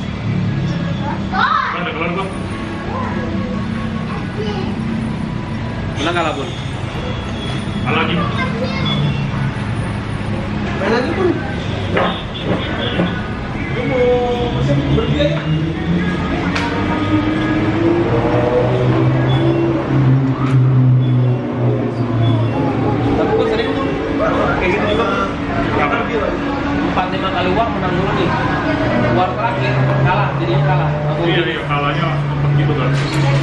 Kan udah kelar bang. Menang kalah pun. Lagi. Main lagi pun. Gue mau masih berbiaya. Tapi gue sering tuh Kayak gitu juga. Apa? 4-5 kali war menang dulu nih. War terakhir kalah, jadinya kalah. Langsung Iya, iya, kalahnya sempet gitu kan.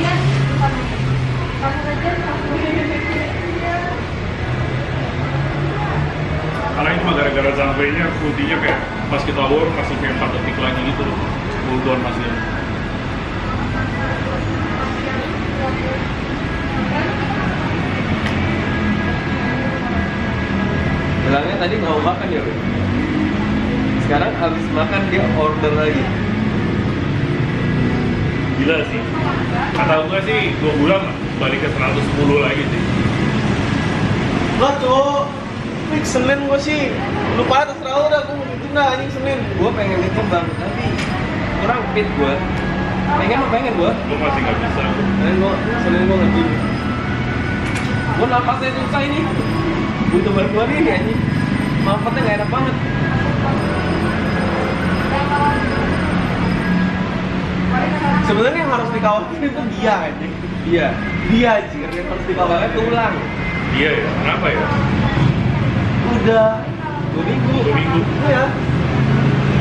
Kalahnya cuma gara-gara Zhangwei-nya ultinya kayak pas kita war masih kayak 4 detik lagi gitu loh. Cooldown masih. bilangnya tadi nggak mau makan ya, Bro. Sekarang habis makan dia order lagi. Gila sih. Kata gue sih 2 bulan lah, balik ke 110 lagi sih. Lah tuh, Fix Senin gue sih lupa terserah lu dah, gue mau gitu dah anjing Senin. Gue pengen itu bang, tapi kurang fit gue. Pengen gue. Gue masih nggak bisa. Senin gue nge-gym. Gue napasnya susah ini. Butuh bantuan ini anjing. Manfaatnya nggak enak banget. Sebenarnya yang harus dikhawatir itu dia anjing. Iya. Dia anjir yang harus dikhawatir. Kabarnya tulang. Iya ya, kenapa ya? Udah 2 minggu. 2 minggu. ya.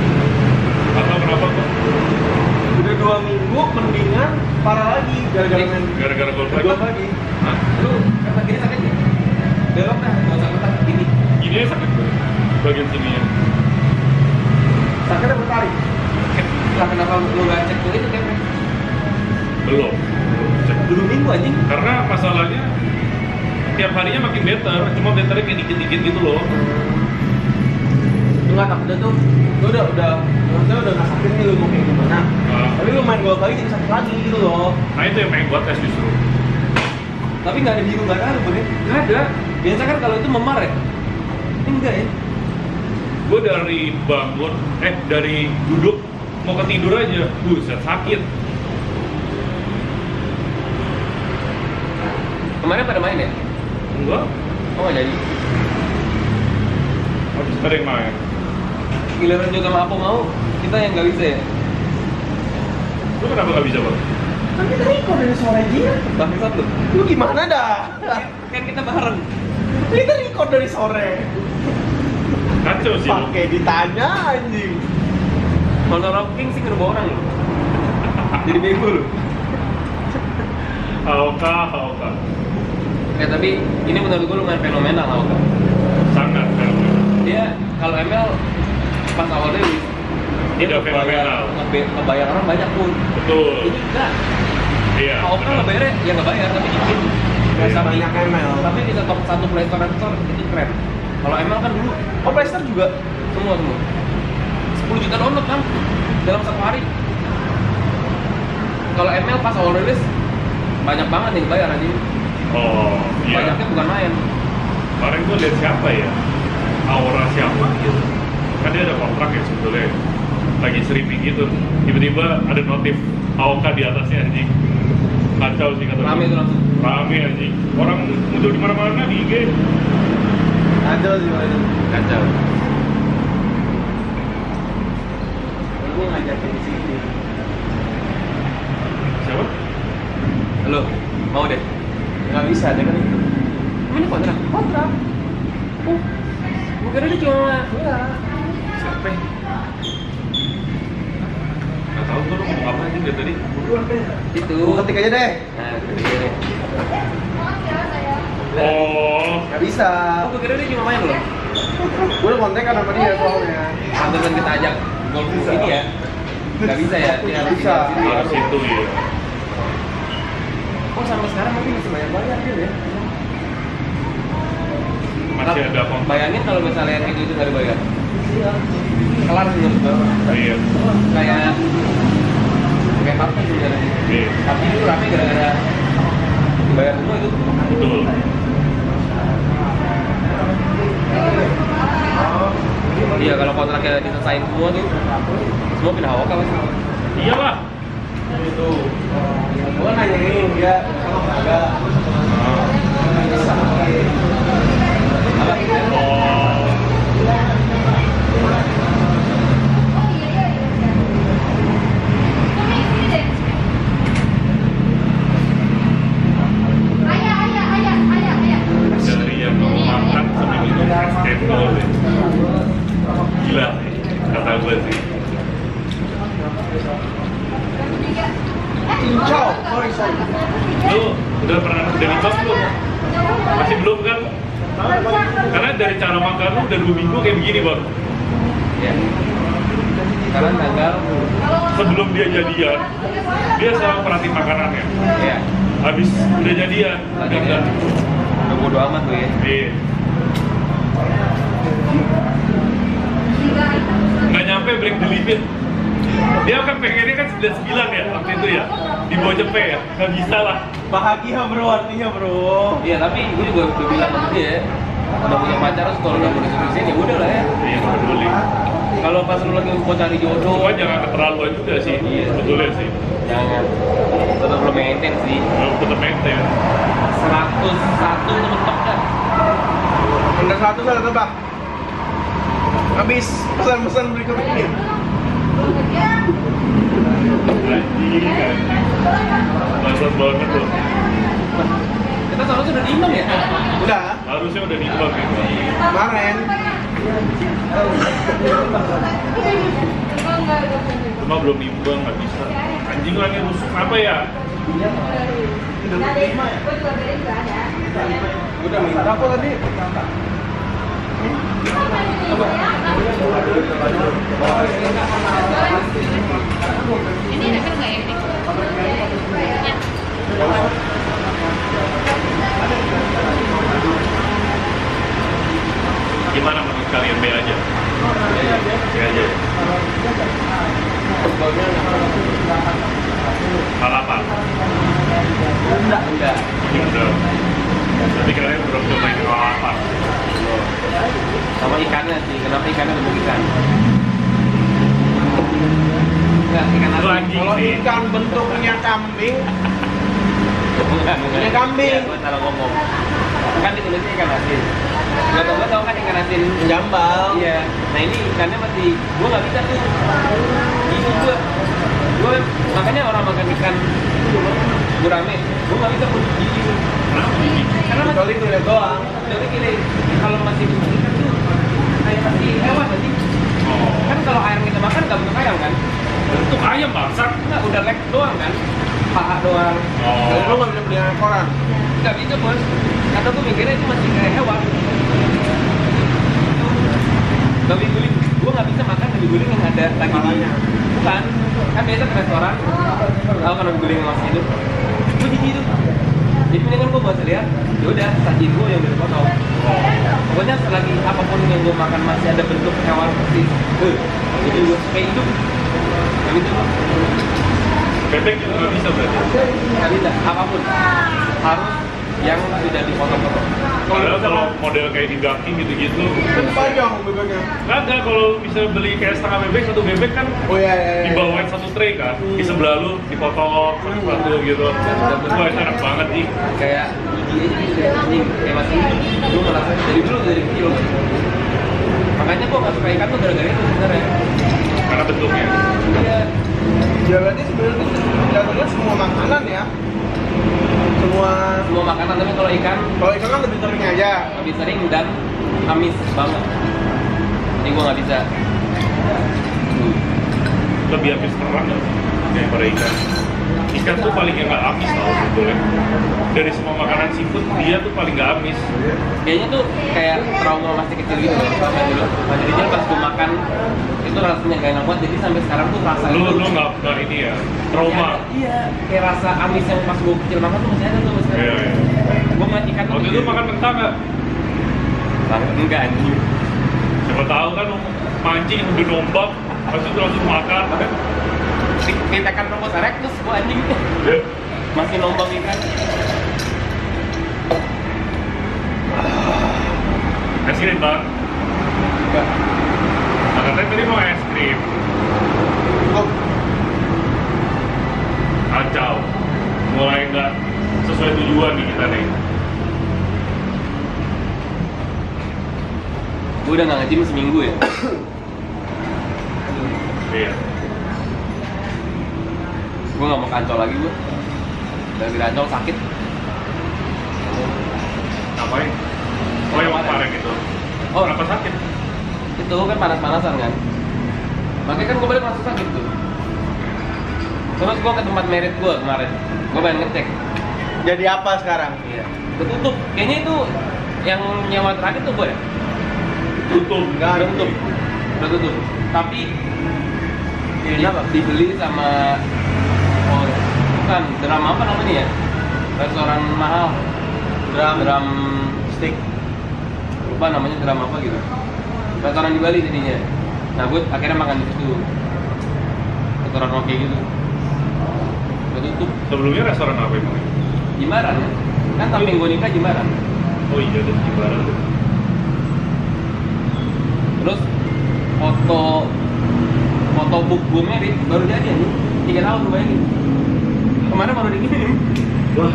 Atau kenapa kok? Udah 2 minggu mendingan parah lagi gara-gara main Gara-gara golf golf lagi? lagi. Hah? Lu kata gini sakit ya? Belok dah, nggak usah ketak gini. Gini aja sakit gue. Bagian sininya. Sakitnya bertarik. Lah kenapa lu nggak cek tuh itu kemnya? Belum. Cek. 2 minggu anjing. Karena masalahnya tiap harinya makin better, cuma betternya kayak dikit-dikit gitu loh. Enggak takutnya tuh lu maksudnya udah nggak sakit nih lu mau kayak gimana. Tapi lu main golf lagi jadi sakit lagi gitu loh. Nah itu yang pengen gua tes justru. Tapi nggak ada biru, nggak ada boleh. Nggak ada. Biasa kan kalau itu memar ya. Ini enggak ya? Gue dari bangun, dari duduk mau ke tidur aja, buset sakit. Kemarin pada main ya? Enggak, Oh nggak jadi. habis ada yang main. Giliran juga sama Apo mau, kita yang nggak bisa ya. Lu kenapa gak bisa bang? Kan kita record dari sore aja. Bangsat lu. Lu gimana dah? Kan kita bareng. Kita record dari sore. Kacau sih lu. Pakai ditanya anjing. Honor of King sih ngerubah orang lu. Jadi bego lu. Hauka. Ya tapi ini menurut gue lumayan fenomenal Aoka. Sangat fenomenal. Dia kalau ML pas awalnya dia Tidak fenomenal. ngebayar orang banyak pun. Betul. Ini enggak. Iya. Aoka benar. ngebayarnya ya nggak bayar tapi dikit. Gak banyak ML. Tapi di top 1 Play Store itu keren. Kalau ML kan dulu Oh, Playstore juga. semua 10 juta download kan dalam 1 hari. Kalau ML pas awal rilis banyak banget yang bayar anjing. Oh, iya. Banyaknya bukan main. Kemarin gue lihat siapa ya? Aura siapa gitu. Kan dia ada kontrak ya sebetulnya. Lagi streaming gitu. Tiba-tiba ada notif Aoka di atasnya anjing. Kacau sih kata Rame gue. itu langsung. Rame anjing. Orang muncul di mana-mana di IG. Ada sih mana. Kacau. Gue ngajakin di sini. Siapa? Halo, mau deh. Nggak bisa, dia kan itu. Ini kontrak. Kontrak. Gue kira dia cuma Siapa? Gak tau gue ngomong apa aja dari tadi. itu. Gue ketik aja deh. Nah, itu dia. Oh, Nggak bisa. Oh, gue kira dia cuma main loh. Gue udah kontak sama dia soalnya. Pantesan kita ajak golf ini ya. Nggak bisa ya? Dia harus Bisa. tinggal sini ya. harus itu ya. Oh, sampai sekarang mungkin masih banyak bayar dia ya. Masih ada kontrak. Bayangin kalau misalnya yang itu nggak dibayar. Kelar sih menurut gue. Iya. Kayak partai sebenarnya. Iya. Tapi itu rame gara-gara dibayar semua itu. Betul. Iya, kalau kontraknya diselesain semua tuh, semua pindah Aoka pasti. Iyalah. Itu. Gue nanyain dia sama kagak. Bisa. Apa? Oh. Dari yang mau makan sampai minum stable deh. Gila nih, kata gue sih. Cincau. Sorry. Lu udah pernah udah ngecos belum? Masih belum kan? Karena dari cara makan lu udah 2 minggu kayak begini bang. Iya. Sekarang tanggal. Sebelum dia jadian, dia selalu perhatiin makanannya. Iya. Habis udah jadian, Lagi udah ya. Udah bodo amat tuh ya. Iya. Nggak nyampe break the limit. Dia kan pengennya kan 99 ya waktu itu ya. Di bawah cepet ya. Nggak bisa lah. Bahagia bro artinya bro. Iya, tapi gue juga udah bilang sama dia, udah punya pacar terus kalau udah mau disuruhin ya udah lah ya. Iya nggak peduli. Kalau pas lu lagi mau cari jodoh, Cuma jangan keterlaluan juga sih. Iya. Sebetulnya sih. jangan. Tetap lo maintain sih. Lu tetap maintain. 101 tuh mentok kan. Under 1 saya tebak. Habis pesan-pesan berikut ini. Anjing. Masa banget tuh. Kita seharusnya udah diimbang ya. Udah Harusnya udah diimbang ya. kemarin. Cuma belum nimbang, nggak bisa. Anjing lagi rusuk apa ya? Udah minta kok tadi. Ini dekat nggak ya ini? Ya. Gimana menurut kalian, B aja? B aja. Hal apa? Enggak. Ya udah. Tapi kalian belum cobain hal apa? Sama ikannya sih, kenapa ikannya lebih ikan? Enggak, ikan Itu asin. anjing Kalau sih. ikan bentuknya kambing, Bukan. Ini kambing. Gue salah ngomong. Kan ditulisnya ikan asin. Gue tau kan ikan asin. jambal. Iya. Nah ini ikannya masih, gue nggak bisa tuh. Ini gue makanya orang makan ikan gurame, gue nggak bisa pun gigi. Karena masih Kecuali kulit doang. jadi gini, kalau masih ikan tuh kayak masih hewan nanti. Oh. Kan kalau ayam kita makan nggak bentuk ayam kan? Bentuk ayam bangsat. Enggak, udah leg doang kan? Paha doang. Jadi lu Oh. nggak bisa beli koran. Nggak bisa bos. Kata gue mikirnya itu masih kayak hewan. Babi guling, gue nggak bisa makan babi guling yang ada lagi di. Kepalanya. Bukan, kan biasa ke restoran. Tahu kan babi guling yang masih hidup. Gue jijik tuh. Jadi mendingan gue buat lihat, ya udah sajiin gue yang udah potong. Pokoknya selagi apapun yang gue makan masih ada bentuk hewan seperti jadi gue kayak hidup. Nggak bisa. Bebek juga nggak bisa berarti. Nggak bisa, apapun harus yang sudah dipotong-potong. Padahal kalau model kayak di Gaki gitu-gitu, Panjang bebeknya. nggak ada. Kalau bisa beli kayak setengah bebek, satu bebek kan Oh iya iya. iya. dibawain satu tray kan, di sebelah lu dipotong satu-satu gitu. Wah itu enak banget sih. Kayak biji aja gitu deh, anjing kayak masih hidup. Gue merasa dari dulu dari kecil. Makanya gue nggak suka ikan tuh gara-gara itu sebenarnya. Karena bentuknya. Iya. Ya berarti sebenarnya jatuhnya semua makanan ya. Semua makanan, tapi kalau ikan Kalau ikan kan lebih sering aja. lebih sering dan amis banget. Jadi gue nggak bisa. Lebih habis terang nggak sih daripada ikan. Ikan tuh paling nggak amis tau sebetulnya. Dari semua makanan seafood dia tuh paling nggak amis. Kayaknya tuh kayak trauma masih kecil gitu loh. Sama dulu. Masih kecil pas gue makan itu rasanya gak enak banget. Jadi sampai sekarang tuh rasa itu. Lu nggak ini ya trauma. Iya, kayak rasa amis yang pas gue kecil makan tuh masih ada tuh mas. Iya, iya. Gue ngeliat ikan tuh. Waktu itu makan kentang nggak? Enggak anjing. Siapa tahu kan lu mancing udah nombak, habis itu langsung makan. Ditekan rumput erectus gue anjing. Masih nombang ikan. Es krim bang. Enggak. Nah, katanya tadi mau es krim. Cukup. Kacau. Mulai nggak sesuai tujuan nih kita nih. Gue udah nggak nge-gym seminggu ya. Iya. Gue nggak mau kancol lagi gue. Dari kancol sakit. Ngapain? Oh yang kemarin gitu. Oh. Kenapa sakit? Itu kan panas-panasan kan. Makanya kan gue balik langsung sakit tuh. Terus gue ke tempat merit gue kemarin. Gue pengen ngecek. Jadi apa sekarang? Iya. Ketutup. Kayaknya itu yang nyawa terakhir tuh gue ya. Tutup. Enggak Udah tutup. Udah tutup. Tapi Kenapa? dibeli sama bukan drama apa namanya ya? Restoran mahal. Drum Stick. lupa namanya drama apa gitu. Restoran di Bali jadinya. Nah gue akhirnya makan di situ. Restoran oke gitu. Udah tutup. Sebelumnya restoran apa emang? Jimbaran kan samping gue nikah Jimbaran. Oh iya, ada Jimbaran. Terus foto book gue merit baru jadi nih 3 tahun lu bayangin. Kemarin baru dikirim. Wah.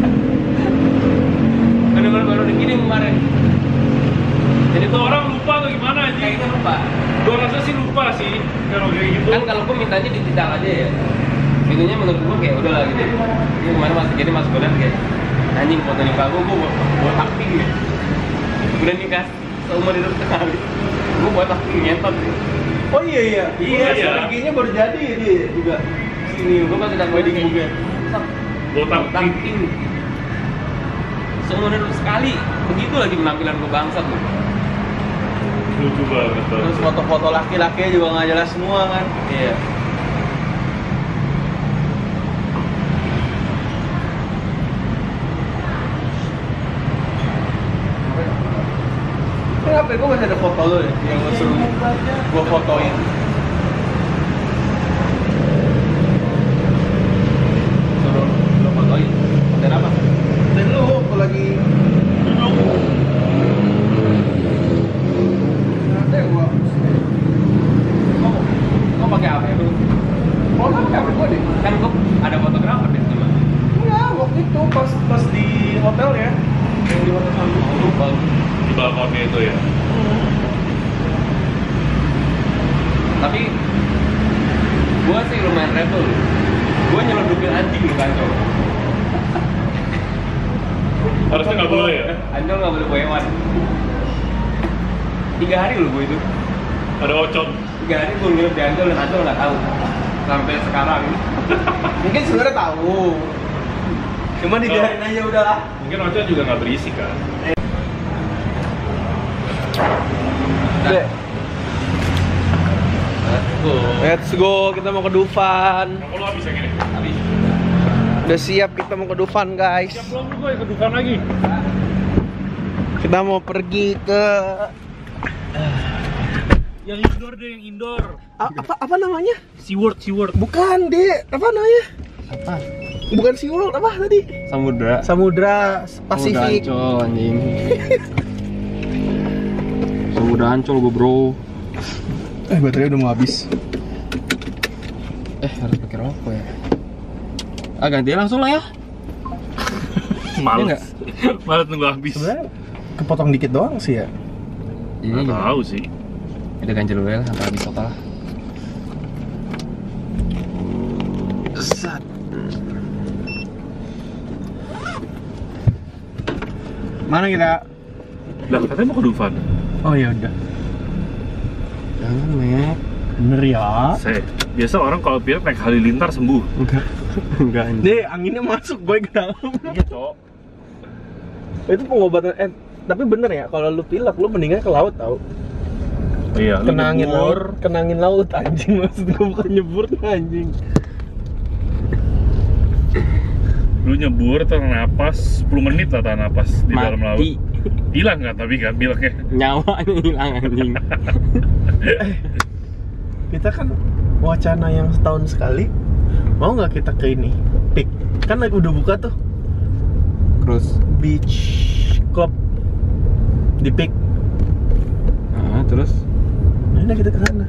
Baru dikirim kemarin. Jadi Itu orang lupa atau gimana aja? kayaknya lupa. Gua rasa sih lupa sih kalau kayak gitu. Kan kalau gue mintanya digital aja ya. Itunya menurut gue kayak udahlah gitu. Ini kemarin mas gue liat kayak anjing foto nikah gue buat acting gitu. Udah nikah seumur hidup sekali. Gue buat acting ngentot sih. Oh iya. Iya. Giginya baru jadi dia juga. Sini Gue pas sedang wedding juga. botak Tamping. Seumur hidup sekali. Begitu lagi penampilan gue bangsat lu. lucu banget. Terus foto-foto laki-lakinya juga nggak jelas semua kan. Iya. Kenapa? Gue masih ada foto lo ya yang lo suruh gue fotoin. Suruh lo fotoin. Konten apa? Dan lu waktu lagi duduk. Ada yang gua. Kok pakai apa ya lu? Oh, kan kamera gua deh. Kan gue ada fotografer di sana. Enggak, waktu itu pas di hotel ya. Yang di hotel Sambu. Lupa. Di balkonnya itu ya. Tapi gue sih lumayan rebel. Gue nyelundupin anjing lu kacau. Harusnya nggak boleh ya. Anjing nggak boleh bawa hewan. 3 hari lu gue itu. Ada ocon. 3 hari gue nginep di Ancol dan Ancol nggak tahu. Sampai sekarang. Mungkin sebenarnya tahu. Cuma dibiarin aja udahlah. Mungkin ocon juga nggak berisik kan. Dek. Let's go, kita mau ke Dufan. Kalau habis yang ini. Habis. Udah siap, kita mau ke Dufan guys. Siap belum gue ke Dufan lagi. Kita mau pergi ke Yang indoor deh, yang indoor. apa namanya? SeaWorld. Bukan deh, apa namanya? Apa? Bukan SeaWorld, apa tadi? Samudra. Samudra Pasifik. Ancol anjing. Samudra Ancol gue bro. Baterai udah mau habis. Harus pakai rokok ya. Ganti langsung lah ya. Males. Males nunggu habis. Sebenarnya kepotong dikit doang sih ya. Nggak tahu sih. Udah ganjel dulu ya sampai habis total. Sat. Mana kita? Lah katanya mau ke Dufan. Oh ya udah. Jangan Mek. Bener ya. Biasa orang kalau pilek naik Halilintar sembuh. Enggak anjing. Deh, anginnya masuk gue ke dalam. Iya, Cok. Itu pengobatan tapi bener ya, kalau lu pilek lu mendingan ke laut tau. Iya, lu Kena angin nyebur. laut, kena angin laut anjing, maksud gue bukan nyebur anjing. Lu nyebur tahan napas 10 menit lah tahan napas di dalam laut. Mati. Hilang nggak tapi kan pileknya? Nyawanya hilang anjing. Kita kan wacana yang setahun sekali. Mau nggak kita ke ini? Peak. Kan lagi udah buka tuh. Terus Beach Club di Peak. terus Nah, udah kita ke sana.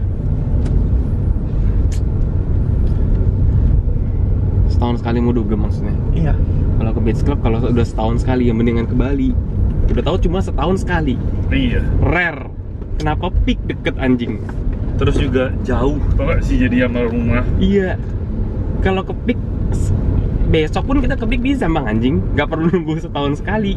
setahun sekali mau dugem maksudnya. Iya. Kalau ke beach club kalau udah setahun sekali ya mendingan ke Bali. Udah tahu cuma setahun sekali. Iya. Rare. Kenapa Peak deket anjing? Terus juga jauh, tau gak sih jadi sama rumah. Iya. Kalau ke Peak besok pun kita ke Peak bisa bang anjing. Gak perlu nunggu setahun sekali.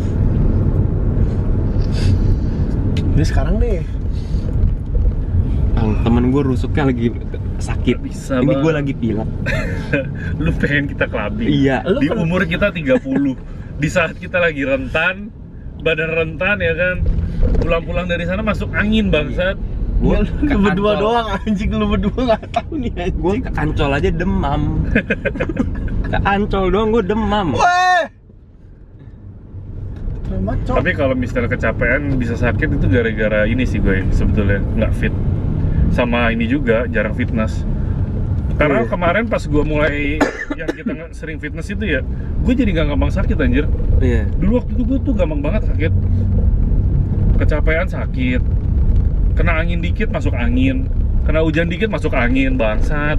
Jadi sekarang deh. Bang, temen gue rusuknya lagi sakit. Gak bisa, Ini Bang. gue lagi pilek. Lu pengen kita clubbing. Iya. Lu Di kan- umur kita 30. Di saat kita lagi rentan, badan rentan ya kan. Pulang-pulang dari sana masuk angin bangsat. Gue Lu berdua doang anjing, lu berdua nggak tahu nih anjing. Gue ke Ancol aja demam. Ke Ancol doang gue demam. Weh. Macok. Tapi kalau misalnya kecapean bisa sakit itu gara-gara ini sih gue sebetulnya nggak fit. Sama ini juga jarang fitness. Karena kemarin pas gue mulai yang kita sering fitness itu ya, gue jadi nggak gampang sakit anjir. Iya. Dulu waktu itu gue tuh gampang banget sakit. Kecapean sakit. Kena angin dikit masuk angin. Kena hujan dikit masuk angin, bangsat.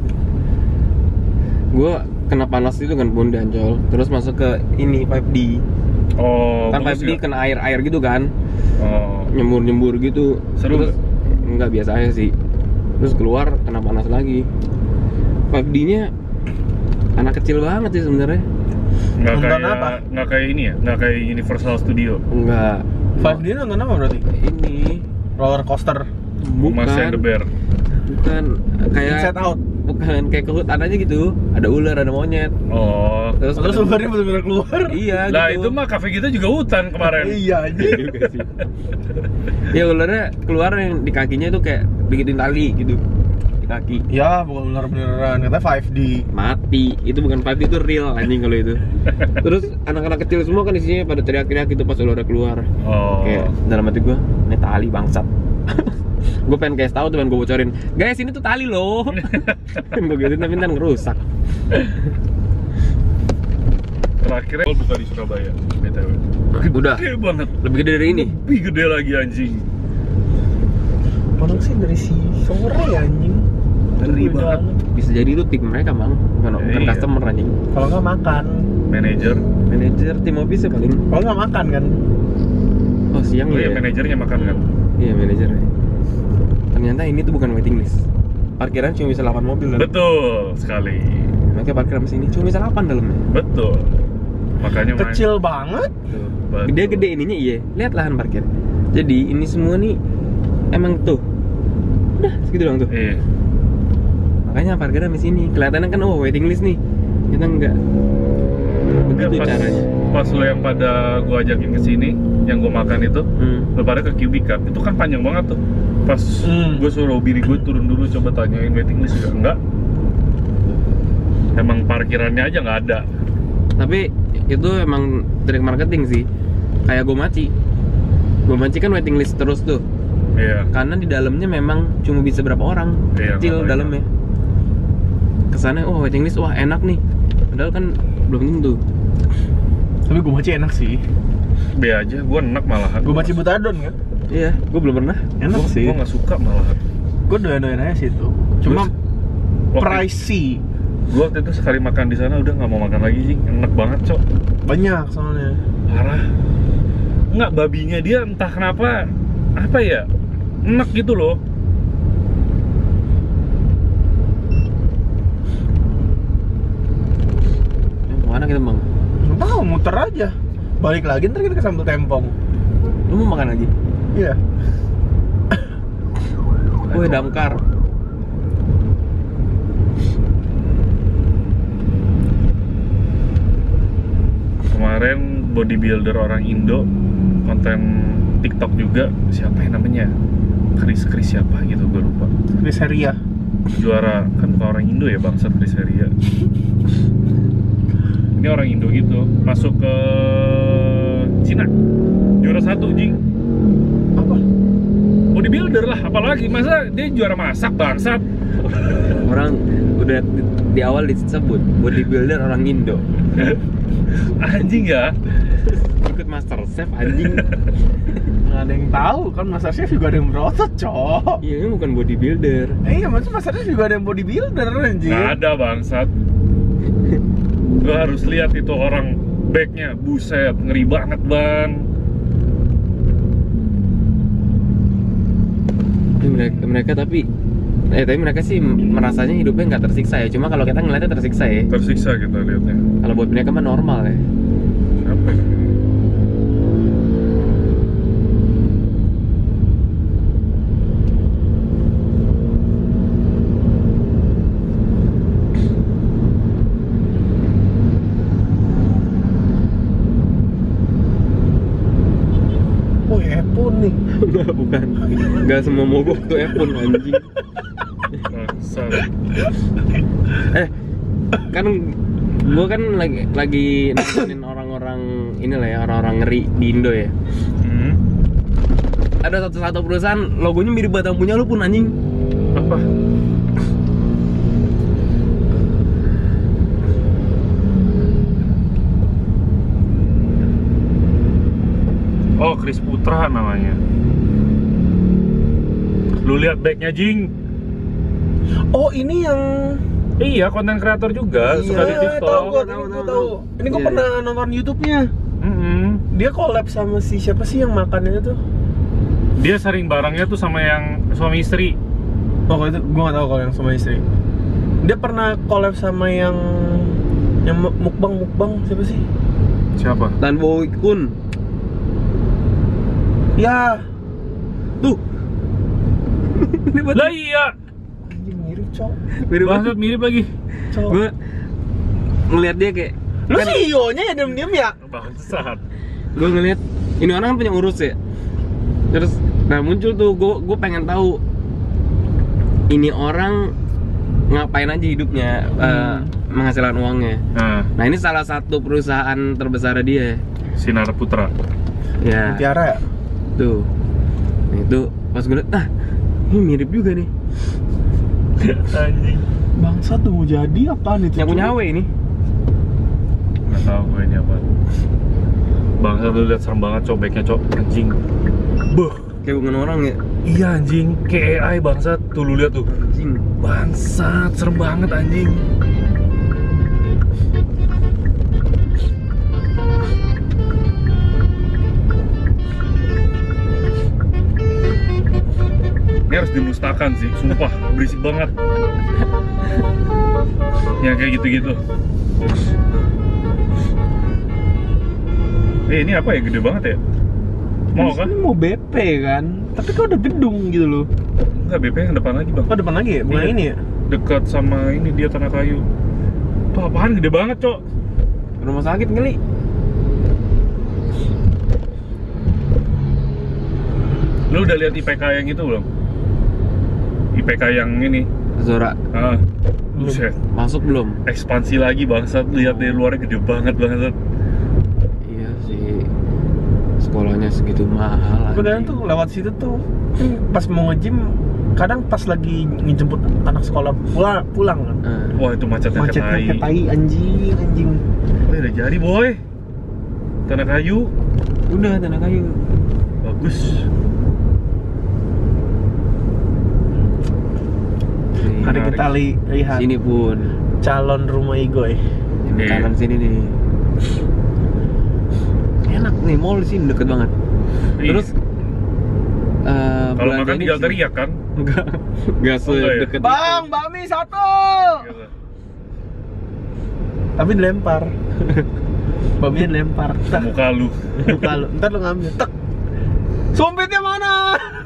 Gue kena panas itu kan Bun di Ancol. Terus masuk ke ini 5D. Oh, Kan bagus 5D ya? kena air gitu kan. Oh, Nyembur gitu. Seru Terus enggak biasa aja sih. Terus keluar kena panas lagi. 5D-nya anak kecil banget sih sebenarnya. nggak Nonton kayak apa? nggak kayak ini ya, nggak kayak Universal Studio. Enggak. 5D nonton apa berarti? Ini Roller coaster. Masih and the Bear. Bukan kayak Inside Out. Bukan kayak kehutan aja gitu. Ada ular, ada monyet. Oh. Terus ularnya benar-benar keluar. Iya Lah gitu. itu mah kafe kita juga hutan kemarin. Iya aja. juga sih. Ya ularnya keluar yang di kakinya itu kayak bikin tali gitu di kaki. Ya, bukan ular beneran, katanya 5D. Mati. Itu bukan 5D, itu real anjing kalau itu. Terus anak-anak kecil semua kan isinya pada teriak-teriak gitu pas ularnya keluar. Oh. Kayak dalam hati gue, ini tali bangsat. Gue pengen kayak tahu tuh, pengen gue bocorin. Guys, ini tuh tali loh. Pengen gue gituin tapi ntar ngerusak. Terakhirnya gol buka di Surabaya, BTW. Udah. Gede banget. Lebih gede dari ini. Lebih gede lagi anjing. Orang sih dari si sore ya anjing. Ngeri banget. Bisa jadi itu tim mereka, Bang. Bukan Iya. customer anjing. Kalau nggak makan, Manajer. Manajer tim office paling. kalau nggak makan kan. Oh, siang Oh ya. iya, manajernya makan kan. Iya, manajernya. Ternyata ini tuh bukan waiting list. Parkiran cuma bisa 8 mobil kan. Betul sekali. Makanya parkiran sini cuma bisa 8 dalamnya. Betul. Makanya Kecil banget. Tuh. Betul. Gede-gede ininya iya. Lihat lahan parkir. Jadi ini semua nih emang tuh. Udah segitu doang tuh. Iya. Makanya parkiran di sini. Kelihatannya kan oh waiting list nih. Kita enggak. Begitu pas, caranya. Pas lo yang pada gua ajakin ke sini, yang gua makan itu, lo pada ke Cubica. Itu kan panjang banget tuh. Pas gua suruh bini gua turun dulu coba tanyain waiting list juga enggak. Emang parkirannya aja nggak ada. Tapi itu emang trik marketing sih. Kayak Gomaci. Gomaci kan waiting list terus tuh. Iya. Karena di dalamnya memang cuma bisa berapa orang. Iya, Kecil makanya. dalamnya. Kesannya oh waiting list wah enak nih. Padahal kan belum tentu. Tapi gue maci enak sih. B aja, gua enak malahan. Gue maci butadon kan. Iya, gue belum pernah. Enak sih. Gua nggak suka malahan. Gue doyan-doyan aja sih itu. Cuma pricey. Gua waktu itu sekali makan di sana udah nggak mau makan lagi sih. Enak banget cok. Banyak soalnya. Parah. Nggak, babinya dia entah kenapa apa ya, enak gitu loh. Mana kita bang? Nggak tahu, muter aja. Balik lagi ntar kita ke Sambal Tempong. Lu mau makan lagi? Iya. Wih damkar. Kemarin bodybuilder orang Indo, konten TikTok juga, siapa yang namanya? Chris siapa gitu, gue lupa. Chris Heria. Juara, kan bukan orang Indo ya bangsat, Chris Heria. Ini orang Indo gitu, masuk ke Cina, juara 1 jing. Apa? Bodybuilder lah, apalagi masa dia juara masak bangsat. Orang udah di awal disebut bodybuilder orang Indo. Anjing ya. Ikut Master Chef anjing. Nggak ada yang tahu kan, Master Chef juga ada yang berotot, cok. Iya, ini bukan bodybuilder. Iya, maksudnya Master Chef juga ada yang bodybuilder anjing. Nggak ada bangsat. Lo harus lihat itu orang backnya, buset, ngeri banget bang. Mereka tapi mereka sih merasanya hidupnya nggak tersiksa ya. Cuma kalau kita ngeliatnya tersiksa ya. Tersiksa kita lihatnya. Kalau buat mereka mah normal ya. Apa ya? Oh, Epon nih. Enggak, bukan. Enggak semua mogok tuh Epon anjing. Bangsat. Kan gua kan lagi nontonin orang-orang inilah ya, orang-orang ngeri di Indo ya. Ada satu perusahaan logonya mirip batang punya lu pun anjing. Apa? Oh, Chris Putra namanya. Lu lihat backnya jing. Oh, ini yang Iya, konten kreator juga, suka di TikTok. tahu gua tahu. Ini gua Iya, pernah nonton YouTube-nya. Dia collab sama si siapa sih yang makannya tuh? Dia sering barangnya tuh sama yang suami istri. Oh, kalau itu gua nggak tahu kalau yang sama istri. Dia pernah collab sama yang mukbang siapa sih? Siapa? Dan Boy Kun. Ya, Tuh. Lah iya. Anjing mirip, Cok. Mirip banget, mirip lagi. Cok. Gue ngeliat dia kayak Lu CEO-nya ya diem-diem ya? Bangsat. gue ngeliat ini orang kan punya urus ya. Terus nah muncul tuh gue pengen tahu ini orang ngapain aja hidupnya, menghasilkan uangnya. Nah ini salah satu perusahaan terbesar dia, Sinar Putra. ya Tiara ya? tuh. Nah itu pas gue liat, ini mirip juga nih. Anjing. Bangsa tuh mau jadi apaan itu? Yang punya HW ini. Nggak tahu gue ini apa. Bangsa lu lihat serem banget cobeknya, Cok. Anjing. Beuh. Kayak bukan orang ya. Iya anjing, kayak AI bangsat. Tuh lu lihat tuh. Anjing. Bangsat, serem banget anjing. Ini harus dimusnahkan sih, sumpah, berisik banget. Yang kayak gitu-gitu. Ini apa ya, gede banget ya? Mau kan? Ini mau BP kan? Tapi kok udah gedung gitu loh. Enggak, BP yang depan lagi bang. Oh depan lagi ya? Bukan Iya. ini ya? Dekat sama ini dia Tanah Kayu. Tuh apaan gede banget, Cok. Rumah sakit kali. Lu udah lihat IPK yang itu belum? IPK yang ini. Zora Buset. masuk belum? Ekspansi lagi bangsat. Lihat dari luarnya gede banget bangsat. Iya sih. Sekolahnya segitu mahal. Kadang tuh lewat situ tuh pas mau nge-gym, kadang pas lagi ngejemput anak sekolah pulang kan. Wah itu macetnya Macetnya kayak kayak tai, anjing. Boy, udah jadi boy. Tanah Kayu. Udah Tanah Kayu. Bagus. Hari kita lihat Sini pun. calon rumah Igoy. Ini Iya. kanan sini nih. Enak nih, mall di sini deket banget. Terus kalau makan belanjanya tinggal di sini. teriak kan? Enggak Enggak ya? sedekat itu. Bang, bakmi satu. Gitu. Tapi dilempar. Bakminya dilempar. Ke muka lu. Buka lu, ntar lu ngambil. Tek. Sumpitnya mana?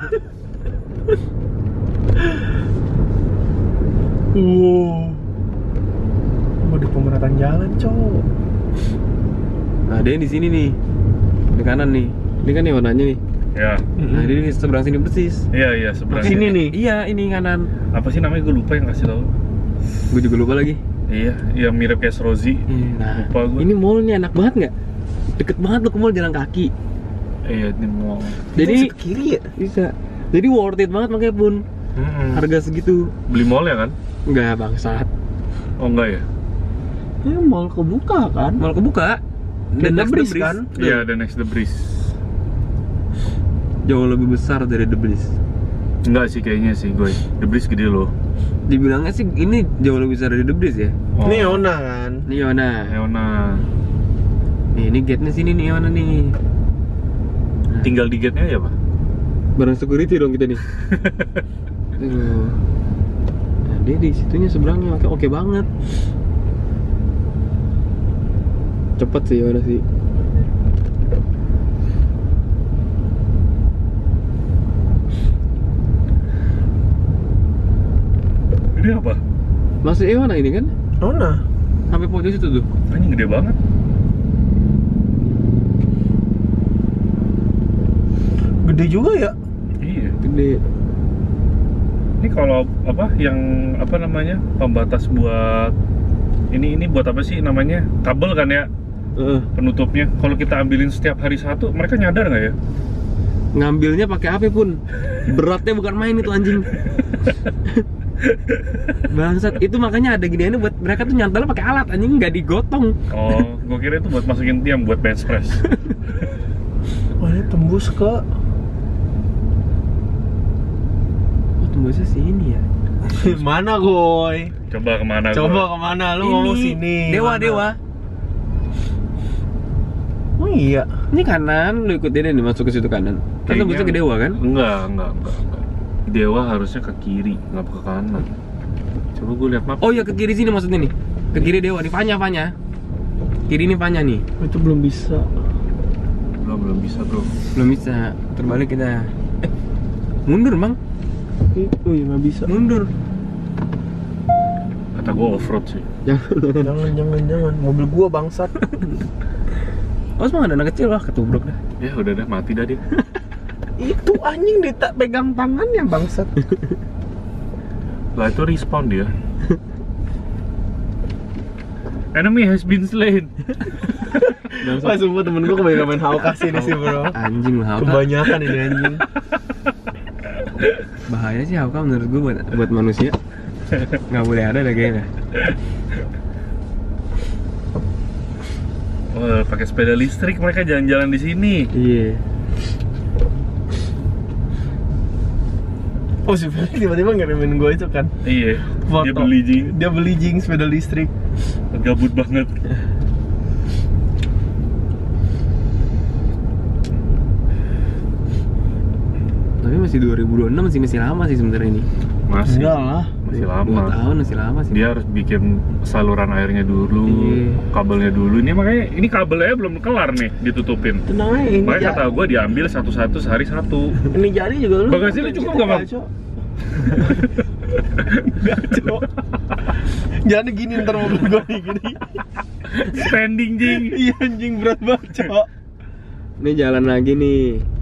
Wow. Mau di pemerataan jalan, cowok. Nah, dia di sini nih. Di kanan nih. Ini kan yang warnanya nih. Ya. Nah, dia di seberang sini persis. Iya sebelah Sini nih. Iya, ini kanan. Apa sih namanya, gue lupa yang kasih tahu. Gue juga lupa lagi. Iya, yang mirip kayak Rozi. Nah, Lupa gua. ini mallnya enak banget nggak? Deket banget lu ke mall jalan kaki. Iya, ini mau. Jadi Itu kiri ya? bisa. Jadi worth it banget makanya pun. Harga segitu. Beli mall ya kan? Enggak bangsat. Oh enggak ya? Ini mall kebuka kan? Mall kebuka. Dan next Breeze The Breeze. kan? Iya, The Next The Breeze. Jauh lebih besar dari The Breeze. Enggak sih kayaknya sih, gue. The Breeze gede loh. Dibilangnya sih ini jauh lebih besar dari The Breeze ya. Oh. Ini Yona kan? Ini Yona. Yona. Nih, ini gate-nya sini nih Yona nih. Tinggal di gate-nya ya, Pak? Barang security dong kita nih. Nah, dia di situnya seberangnya makanya oke banget. Cepet sih Yona sih. Ini apa? Masih Yona ini kan? Yona. Sampai pojok situ tuh. Anjing gede banget. Gede juga ya? Iya. Gede. Ini kalau apa yang apa namanya? Pembatas buat ini buat apa sih namanya? Kabel kan ya? Penutupnya. Kalau kita ambilin setiap hari satu, mereka nyadar nggak ya? Ngambilnya pakai apa pun? Beratnya bukan main itu anjing. Bangsat, itu makanya ada giniannya buat mereka tuh nyantelnya pakai alat anjing, nggak digotong. Oh, gue kira itu buat masukin tiang buat bench press. Wah, ini tembus ke Oh, tembusnya sini ya. mana, Goy? Coba kemana? Coba gua? kemana? Lu ngomong sini. Dewa, Mana? Dewa. Oh iya. Ini kanan, lu ikutin ini masuk ke situ kanan. Kan Kayaknya- tembusnya ke Dewa kan? Enggak. Dewa harusnya ke kiri, nggak ke kanan. Coba gue lihat map. Oh iya, ke kiri sini maksudnya nih. Ke kiri Dewa, nih Panya. Kiri ini Panya nih. Itu belum bisa. Belum bisa bro. Belum bisa. Terbalik kita. Mundur, Bang. Itu ya nggak bisa. Mundur. Kata gue off-road sih. Jangan. Mobil gua bangsat. Oh, semua ada anak kecil lah ketubruk dah. Ya udah dah, mati dah dia. Itu anjing pegang tangannya bangsat. Lah itu respawn dia. Enemy has been slain. Wah, sumpah temen gua kebanyakan main Hawk sini sih bro. Anjing lah, Kebanyakan ini anjing. bahaya sih Hawk menurut gue buat manusia. Nggak boleh ada kayaknya. Oh, pakai sepeda listrik mereka jalan-jalan di sini. Iya. Oh si Felix tiba-tiba ngirimin gue itu kan Iya. foto. Dia beli jing sepeda listrik. Gabut banget. Tapi masih 2026 masih lama sih sebenarnya ini. Masih. Enggak lah. Masih 2 lama. tahun masih lama sih. Dia harus bikin saluran airnya dulu, Iya. kabelnya dulu. Ini makanya ini kabelnya belum kelar nih ditutupin. Tenang aja ini. Makanya kata gue diambil satu-satu sehari satu. Ini jadi juga lu. Bagasi lu cukup nggak, Bang? Enggak, Cok. Jangan gini ntar mobil gue nih gini. Standing jing. Iya anjing berat banget, Cok. Ini jalan lagi nih.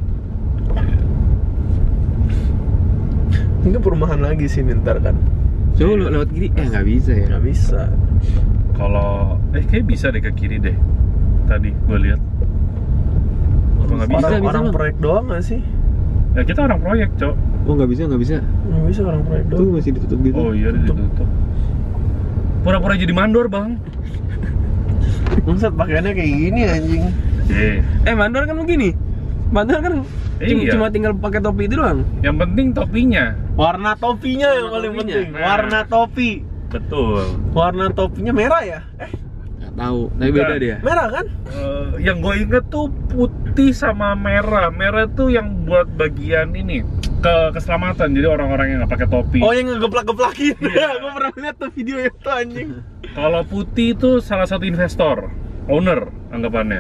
Ini perumahan lagi sih ntar kan. Coba lu lewat kiri, nggak bisa ya. Nggak bisa. Kalau kayak bisa deh ke kiri deh. Tadi gue lihat. Apa nggak bisa? Orang proyek doang nggak sih? Ya kita orang proyek, Cok. Oh nggak bisa. Nggak bisa orang proyek Tuh doang. masih ditutup gitu. Oh iya ditutup. Pura-pura jadi mandor, Bang. Maksud pakaiannya kayak gini anjing. Mandor kan begini. Mandor kan Iya. cuma tinggal pakai topi itu doang. Yang penting topinya. Warna topinya yang Warna paling topinya. penting. Nah. Warna topi. Betul. Warna topinya merah ya? Nggak tahu, tapi beda Bukan. dia. Merah kan? Yang gue inget tuh putih sama merah. Merah tuh yang buat bagian ini keselamatan. Jadi orang-orang yang nggak pakai topi. Oh yang ngegeplak-geplakin. Iya. Gue pernah lihat tuh video itu anjing. Kalau putih itu salah satu investor, owner anggapannya.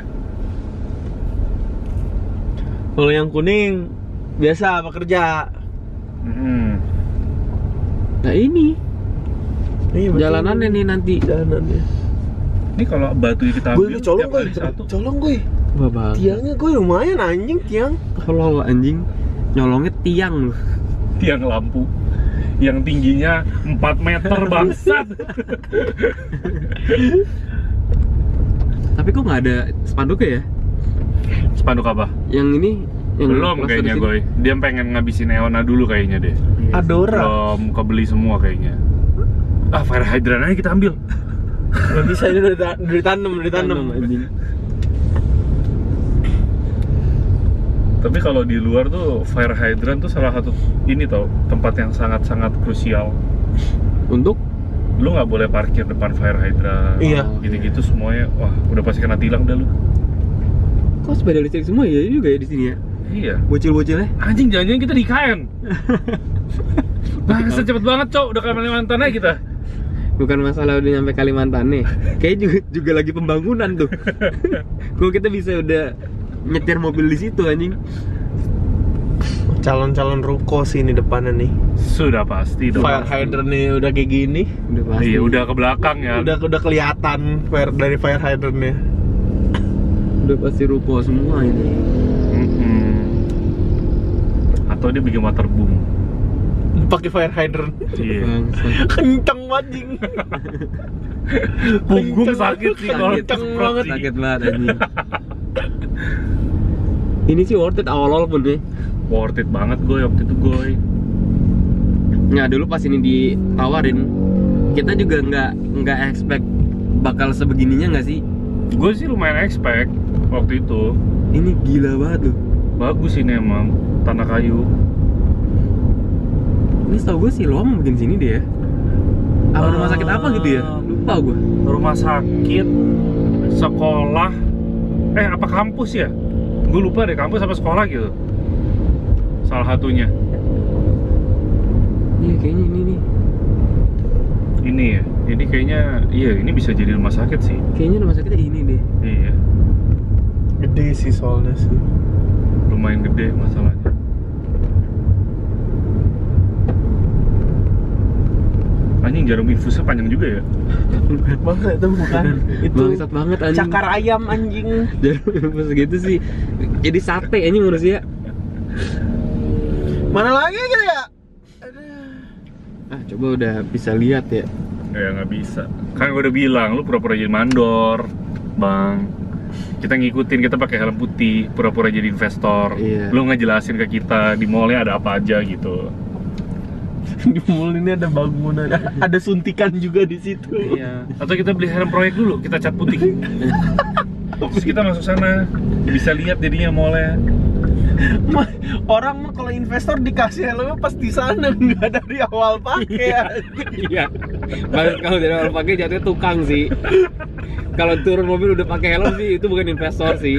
Kalau yang kuning biasa pekerja. Nah ini Iya, betul. jalanannya nih nanti. Jalanannya. Ini kalau batu kita Gue ambil colong tiap gue. hari satu. Colong gue. Wah bang. Tiangnya gue lumayan anjing tiang. Kalau anjing nyolongnya tiang loh. Tiang lampu yang tingginya 4 meter bangsat. Tapi kok nggak ada spanduknya ya? Spanduk apa? Yang ini yang Belum poster kayaknya di sini. gue. Dia pengen ngabisin Eona dulu kayaknya deh. Adora. Belum kebeli semua kayaknya. Fire hydrant aja kita ambil. Gak bisa ini udah ditanam. anjing. Tapi kalau di luar tuh fire hydrant tuh salah satu ini tau tempat yang sangat-sangat krusial. Untuk Lu nggak boleh parkir depan fire hydrant. Iya. Gitu-gitu semuanya. Wah, udah pasti kena tilang dah lu. kok sepeda listrik semua ya juga ya di sini ya? Iya. Bocil-bocilnya. Anjing, jangan-jangan kita di IKN. Bangsa cepet banget, Cok. Udah Kalimantan aja kita. Bukan masalah udah nyampe Kalimantan nih. Kayaknya juga lagi pembangunan tuh. Kok kita bisa udah nyetir mobil di situ anjing. Calon-calon ruko sih ini depannya nih. Sudah pasti dong. Fire hydrant nih udah kayak gini. Udah pasti. Iya, udah ke belakang ya. Udah kelihatan dari fire hydrantnya. Udah pasti ruko semua ini. Atau dia bikin waterboom. Pakai fire hydrant. Iya. Bangsa. Kenceng banget jing. Punggung sakit sih kalau Kenceng semprot banget. sih. Sakit banget anjing. Ini sih worth it awal-awal pun nih. Worth it banget gue waktu itu gue. Nah dulu pas ini ditawarin, kita juga nggak expect bakal sebegininya nggak sih? Gue sih lumayan expect waktu itu. Ini gila banget loh. Bagus ini emang tanah kayu. Ini setahu gue sih lo mau bikin sini deh ya. Apa rumah sakit apa gitu ya? Lupa gue. Rumah sakit, sekolah, apa kampus ya? Gue lupa deh, kampus apa sekolah gitu. Salah satunya. Iya kayaknya ini nih. Ini ya, ini kayaknya, iya ini bisa jadi rumah sakit sih. Kayaknya rumah sakitnya ini deh. Iya, Gede sih soalnya sih. lumayan gede masalahnya. Anjing jarum infusnya panjang juga ya. Banget itu bukan. Itu Bangsat banget anjing. cakar ayam anjing. Jarum infus gitu sih. Jadi sate anjing manusia. Mana lagi gitu ya? Ah, coba udah bisa lihat ya. Ya nggak bisa. Kan gue udah bilang, lu pura-pura jadi mandor, Bang. Kita ngikutin, kita pakai helm putih, pura-pura jadi investor. Iya. Lu ngejelasin ke kita di mallnya ada apa aja gitu. Di mall ini ada bangunan, ada suntikan juga di situ. Iya. Atau kita beli helm proyek dulu, kita cat putih. Terus kita masuk sana, bisa lihat jadinya mallnya. Orang mah kalau investor dikasih helmnya pas di sana, nggak dari awal pakai ya. Iya. Bagus kalau dari awal pakai jatuhnya tukang sih. Kalau turun mobil udah pakai helm sih itu bukan investor sih.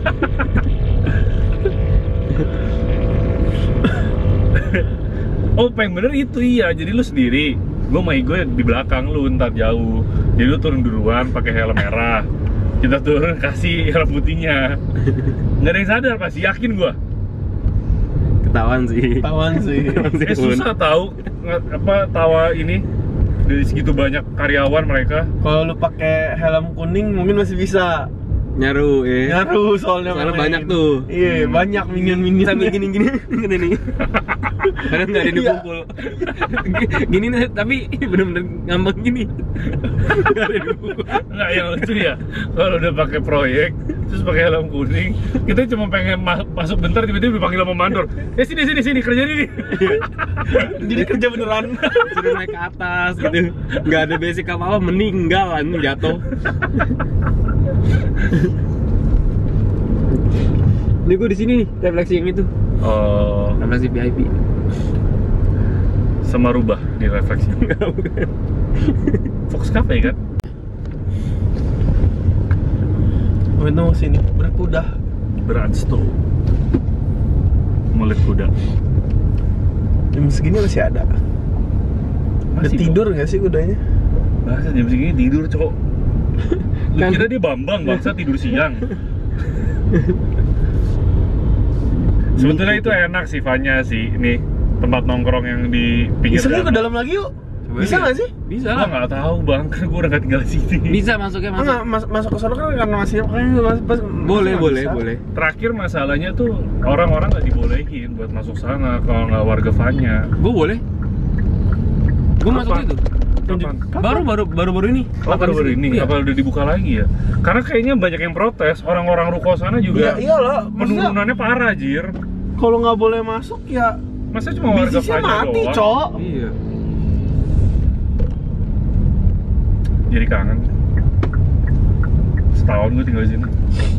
Oh, yang bener itu iya. Jadi lu sendiri, gue sama Igo di belakang lu ntar jauh. Jadi lu turun duluan pakai helm merah. Kita turun kasih helm putihnya. Nggak ada yang sadar pasti, yakin gue. Ketahuan sih. Tawan sih. Susah tahu apa tawa ini dari segitu banyak karyawan mereka. Kalau lu pakai helm kuning mungkin masih bisa. Nyaru ya. Nyaru soalnya Soalnya main. banyak tuh. Iya, banyak minion-minion. Sambil gini-gini gini nih. Padahal nggak ada dipukul. Gini nih, tapi bener-bener ngambek gini. Nggak ada dipukul. Nggak, yang lucu ya kalau udah pakai proyek terus pakai helm kuning, kita cuma pengen masuk bentar tiba-tiba dipanggil sama mandor. Sini kerja ini. Jadi kerja beneran. Sudah naik ke atas gitu. Nggak ada basic apa-apa, meninggal anjing jatuh. Ini gue di sini nih, refleksi yang itu. Oh, Refleksi VIP. sama rubah di refleksi. Fox Cafe kan? Itu sini berkuda. Beransto. Mulut kuda. Jam segini masih ada. Udah Masih, tidur nggak sih kudanya? Bahasa jam segini tidur, cowok. Lu Kan- kira dia Bambang, bangsa tidur siang. Sebetulnya itu enak sih Vanya sih, ini tempat nongkrong yang di pinggir Bisa ke jalan. dalam lagi yuk. Coba Bisa lihat. nggak sih? Bisa. Gua nggak tahu bang, kan gua udah nggak tinggal di sini. Bisa masuknya masuk. Enggak, masuk ke sana kan karena masih Boleh, boleh. Terakhir masalahnya tuh orang-orang nggak dibolehin buat masuk sana kalau nggak warga Vanya. Gue boleh. Gue masuk Kapan? itu. Kapan? Baru ini. Oh, baru-baru ini, Iya. apa udah dibuka lagi ya? Karena kayaknya banyak yang protes, orang-orang ruko sana juga Iya lah. Maksudnya penurunannya parah, Jir. kalau nggak boleh masuk ya Masa cuma warga bisnisnya Vanya mati, doang? cok. Iya. Jadi kangen. Setahun gue tinggal di sini.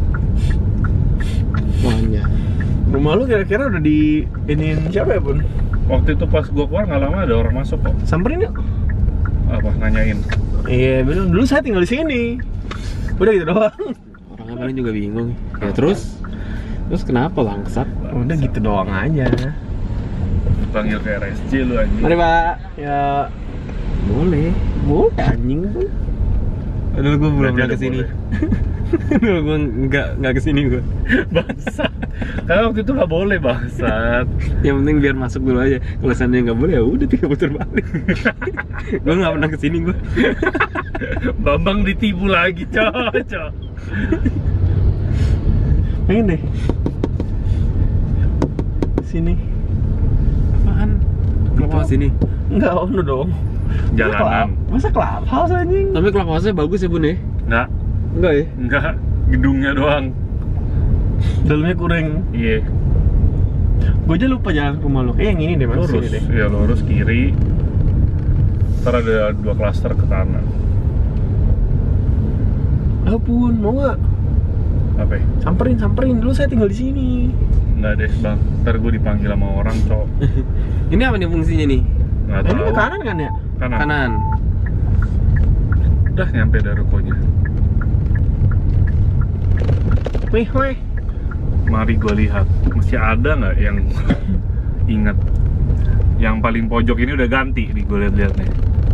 Wahnya. Rumah lu kira-kira udah di iniin siapa ya, Bun? Waktu itu pas gua keluar nggak lama ada orang masuk kok. Samperin yuk. Apa nanyain? Iya, bener. Dulu saya tinggal di sini. Udah gitu doang. Orangnya paling juga bingung. Ya terus kenapa bangsat? Udah gitu doang aja. Panggil ke RSJ lu anjing. Mari, Pak. Ya, Boleh. boleh anjing. Padahal gue belum Berarti pernah ada kesini. boleh. Padahal gue nggak kesini gue. Bangsat. Karena waktu itu nggak boleh bangsat. Yang penting biar masuk dulu aja. Kalau seandainya nggak boleh ya udah tinggal putar balik. Gue nggak pernah kesini gue. Bambang ditipu lagi, cocok. Pengen deh. Sini. Apaan? Kenapa sini? Enggak, ono dong. Jalanan. Masa clubhouse anjing? Tapi clubhouse-nya bagus ya bun ya? Nggak, Enggak ya? nggak. Gedungnya doang. Dalamnya kurang. Iya. Gue aja lupa jalan ke rumah lu. Yang ini deh, Mas. Lurus. Sini deh. Iya, lurus kiri. Ntar ada 2 klaster ke kanan. Pun mau nggak? Apa ya? Samperin dulu, saya tinggal di sini. Nggak deh bang, ntar gue dipanggil sama orang, cok. Ini apa nih fungsinya nih? Nggak Ini tahu. ke kanan kan ya? Kanan. Kanan. Udah nyampe dari rukonya. Weh. Mari gue lihat, masih ada nggak yang ingat? Yang paling pojok ini udah ganti nih, gue lihat-lihat nih.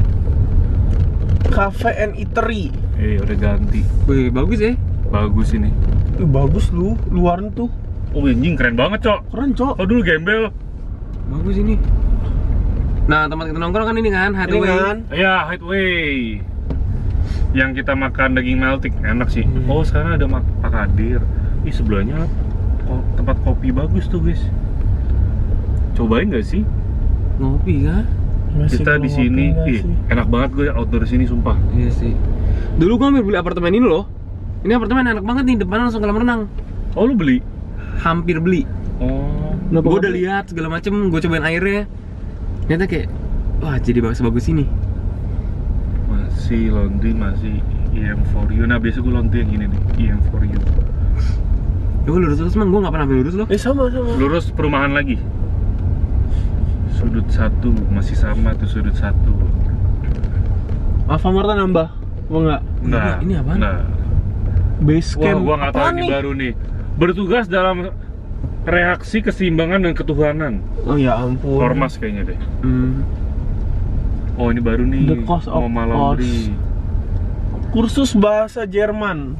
Cafe and Eatery. Udah ganti. Wih bagus ya? Bagus ini. Bagus lu, luaran tuh. Oh anjing, keren banget, cok. Keren, Cok. Oh dulu gembel. Bagus ini. Nah, tempat kita nongkrong kan ini kan, Ini Hathaway. kan. Ya, Hideaway. Yang kita makan daging meltik, enak sih. Oh, sekarang ada Pak Kadir. Ih, sebelahnya tempat kopi bagus tuh, guys. Cobain nggak sih? Ngopi kan? Kita di sini, enak banget gue outdoor sini sumpah. Iya sih. Dulu gua hampir beli apartemen ini loh. Ini apartemen enak banget nih, depannya langsung kolam renang. Oh, lu beli? Hampir beli. Oh. Gue udah lihat segala macem, gue cobain airnya. Ternyata kayak, wah jadi bagus ini. Masih laundry, masih EM for you. Nah, biasa gue laundry yang gini nih, EM for you. Ya gue lurus mang, gue gak pernah lurus loh. Sama. Lurus perumahan lagi. Sudut 1 masih sama tuh sudut 1. Alfamart nambah. Oh enggak. Nah, Ini apaan? Nah. Base Wah, camp. gua nggak tahu Apaan ini nih? baru nih. Bertugas dalam reaksi keseimbangan dan ketuhanan. Oh ya ampun. Ormas kayaknya deh. Oh, ini baru nih. The cost of Mama Laundry. Kursus bahasa Jerman.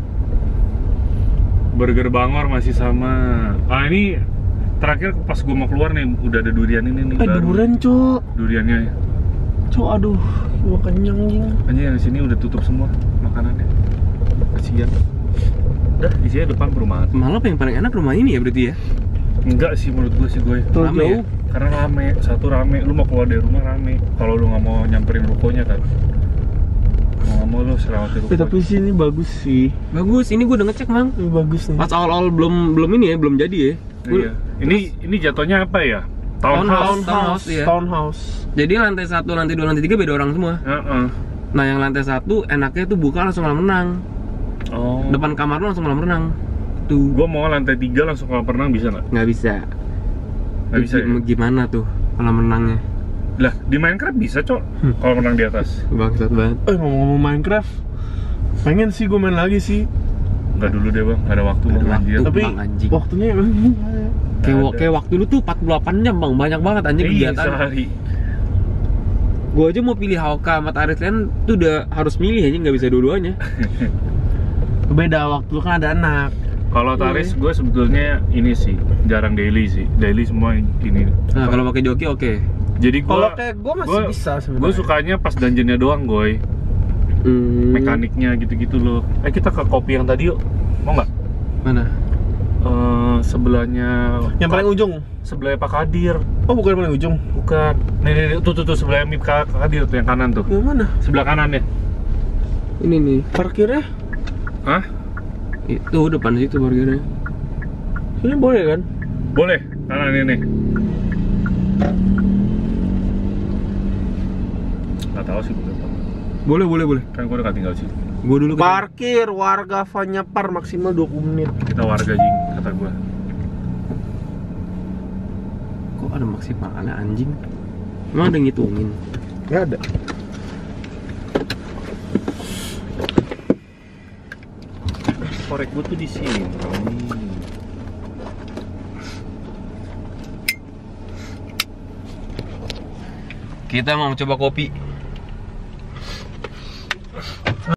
Burger Bangor masih sama. Ah, ini terakhir pas gua mau keluar nih udah ada durian ini nih baru. Durian, Cok. Duriannya. Cok, aduh. Gua kenyang, Jing. Anjir, yang sini udah tutup semua makanannya. Kasihan. Udah, isinya depan perumahan. Malah yang paling enak rumah ini ya berarti ya? Enggak sih menurut gue sih gue. Rame ya? Karena rame, satu rame, lu mau keluar dari rumah rame. Kalau lu nggak mau nyamperin rukonya kan, mau nggak mau lu selamatin ruko. Tapi sini bagus sih. Bagus, ini gue udah ngecek mang. Ini bagus nih. Pas awal-awal belum ini ya, belum jadi ya. Iya. Ini jatuhnya apa ya? Townhouse, iya. Townhouse. Jadi lantai 1, lantai 2, lantai 3 beda orang semua. Heeh. Nah yang lantai 1 enaknya tuh buka langsung kolam renang. Oh. Depan kamar lu langsung kolam renang. Tuh. Gua mau lantai 3 langsung kolam renang bisa nggak? Nggak bisa. Nggak bisa ya? Gimana tuh kolam renangnya? Lah di Minecraft bisa cok. Kolam renang di atas. Bangsat banget. Ngomong-ngomong Minecraft, pengen sih gue main lagi sih. Nggak dulu deh bang, nggak ada waktu bang Ada anjir. waktu. Tapi Bang, anjing. waktunya emang Kayak waktu lu tuh 48 jam bang, banyak banget anjing Iya kegiatan. sehari. Gue aja mau pilih Hawka sama Tarisland tuh udah harus milih aja, nggak bisa dua-duanya. beda waktu lu kan ada anak. Kalau Taris gue sebetulnya ini sih jarang daily sih. Daily semua ini. Nah kalau pakai joki oke. Jadi Kalau kayak gue masih bisa sebenarnya. Gue sukanya pas dungeonnya doang, goy. Mekaniknya gitu-gitu loh. Kita ke kopi yang tadi yuk. Mau nggak? Mana? Sebelahnya. Yang paling ujung. Sebelahnya Pak Kadir. Oh, bukan yang paling ujung. Bukan. Nih, tuh sebelahnya Mip Pak Kadir tuh yang kanan tuh. Yang mana? Sebelah kanan ya. Ini nih. Parkirnya? Hah? Itu depan situ parkirnya. Ini boleh kan? Boleh. Kanan ini. Nggak tahu sih gue. Boleh. Kan gue udah nggak tinggal sih. Gue dulu Parkir warga Vanyapar maksimal 20 menit. Kita warga jing kata gue. Kok ada maksimalnya anjing? Emang ada ngitungin? Gak ada. Korek gue tuh di sini. Kita mau coba kopi.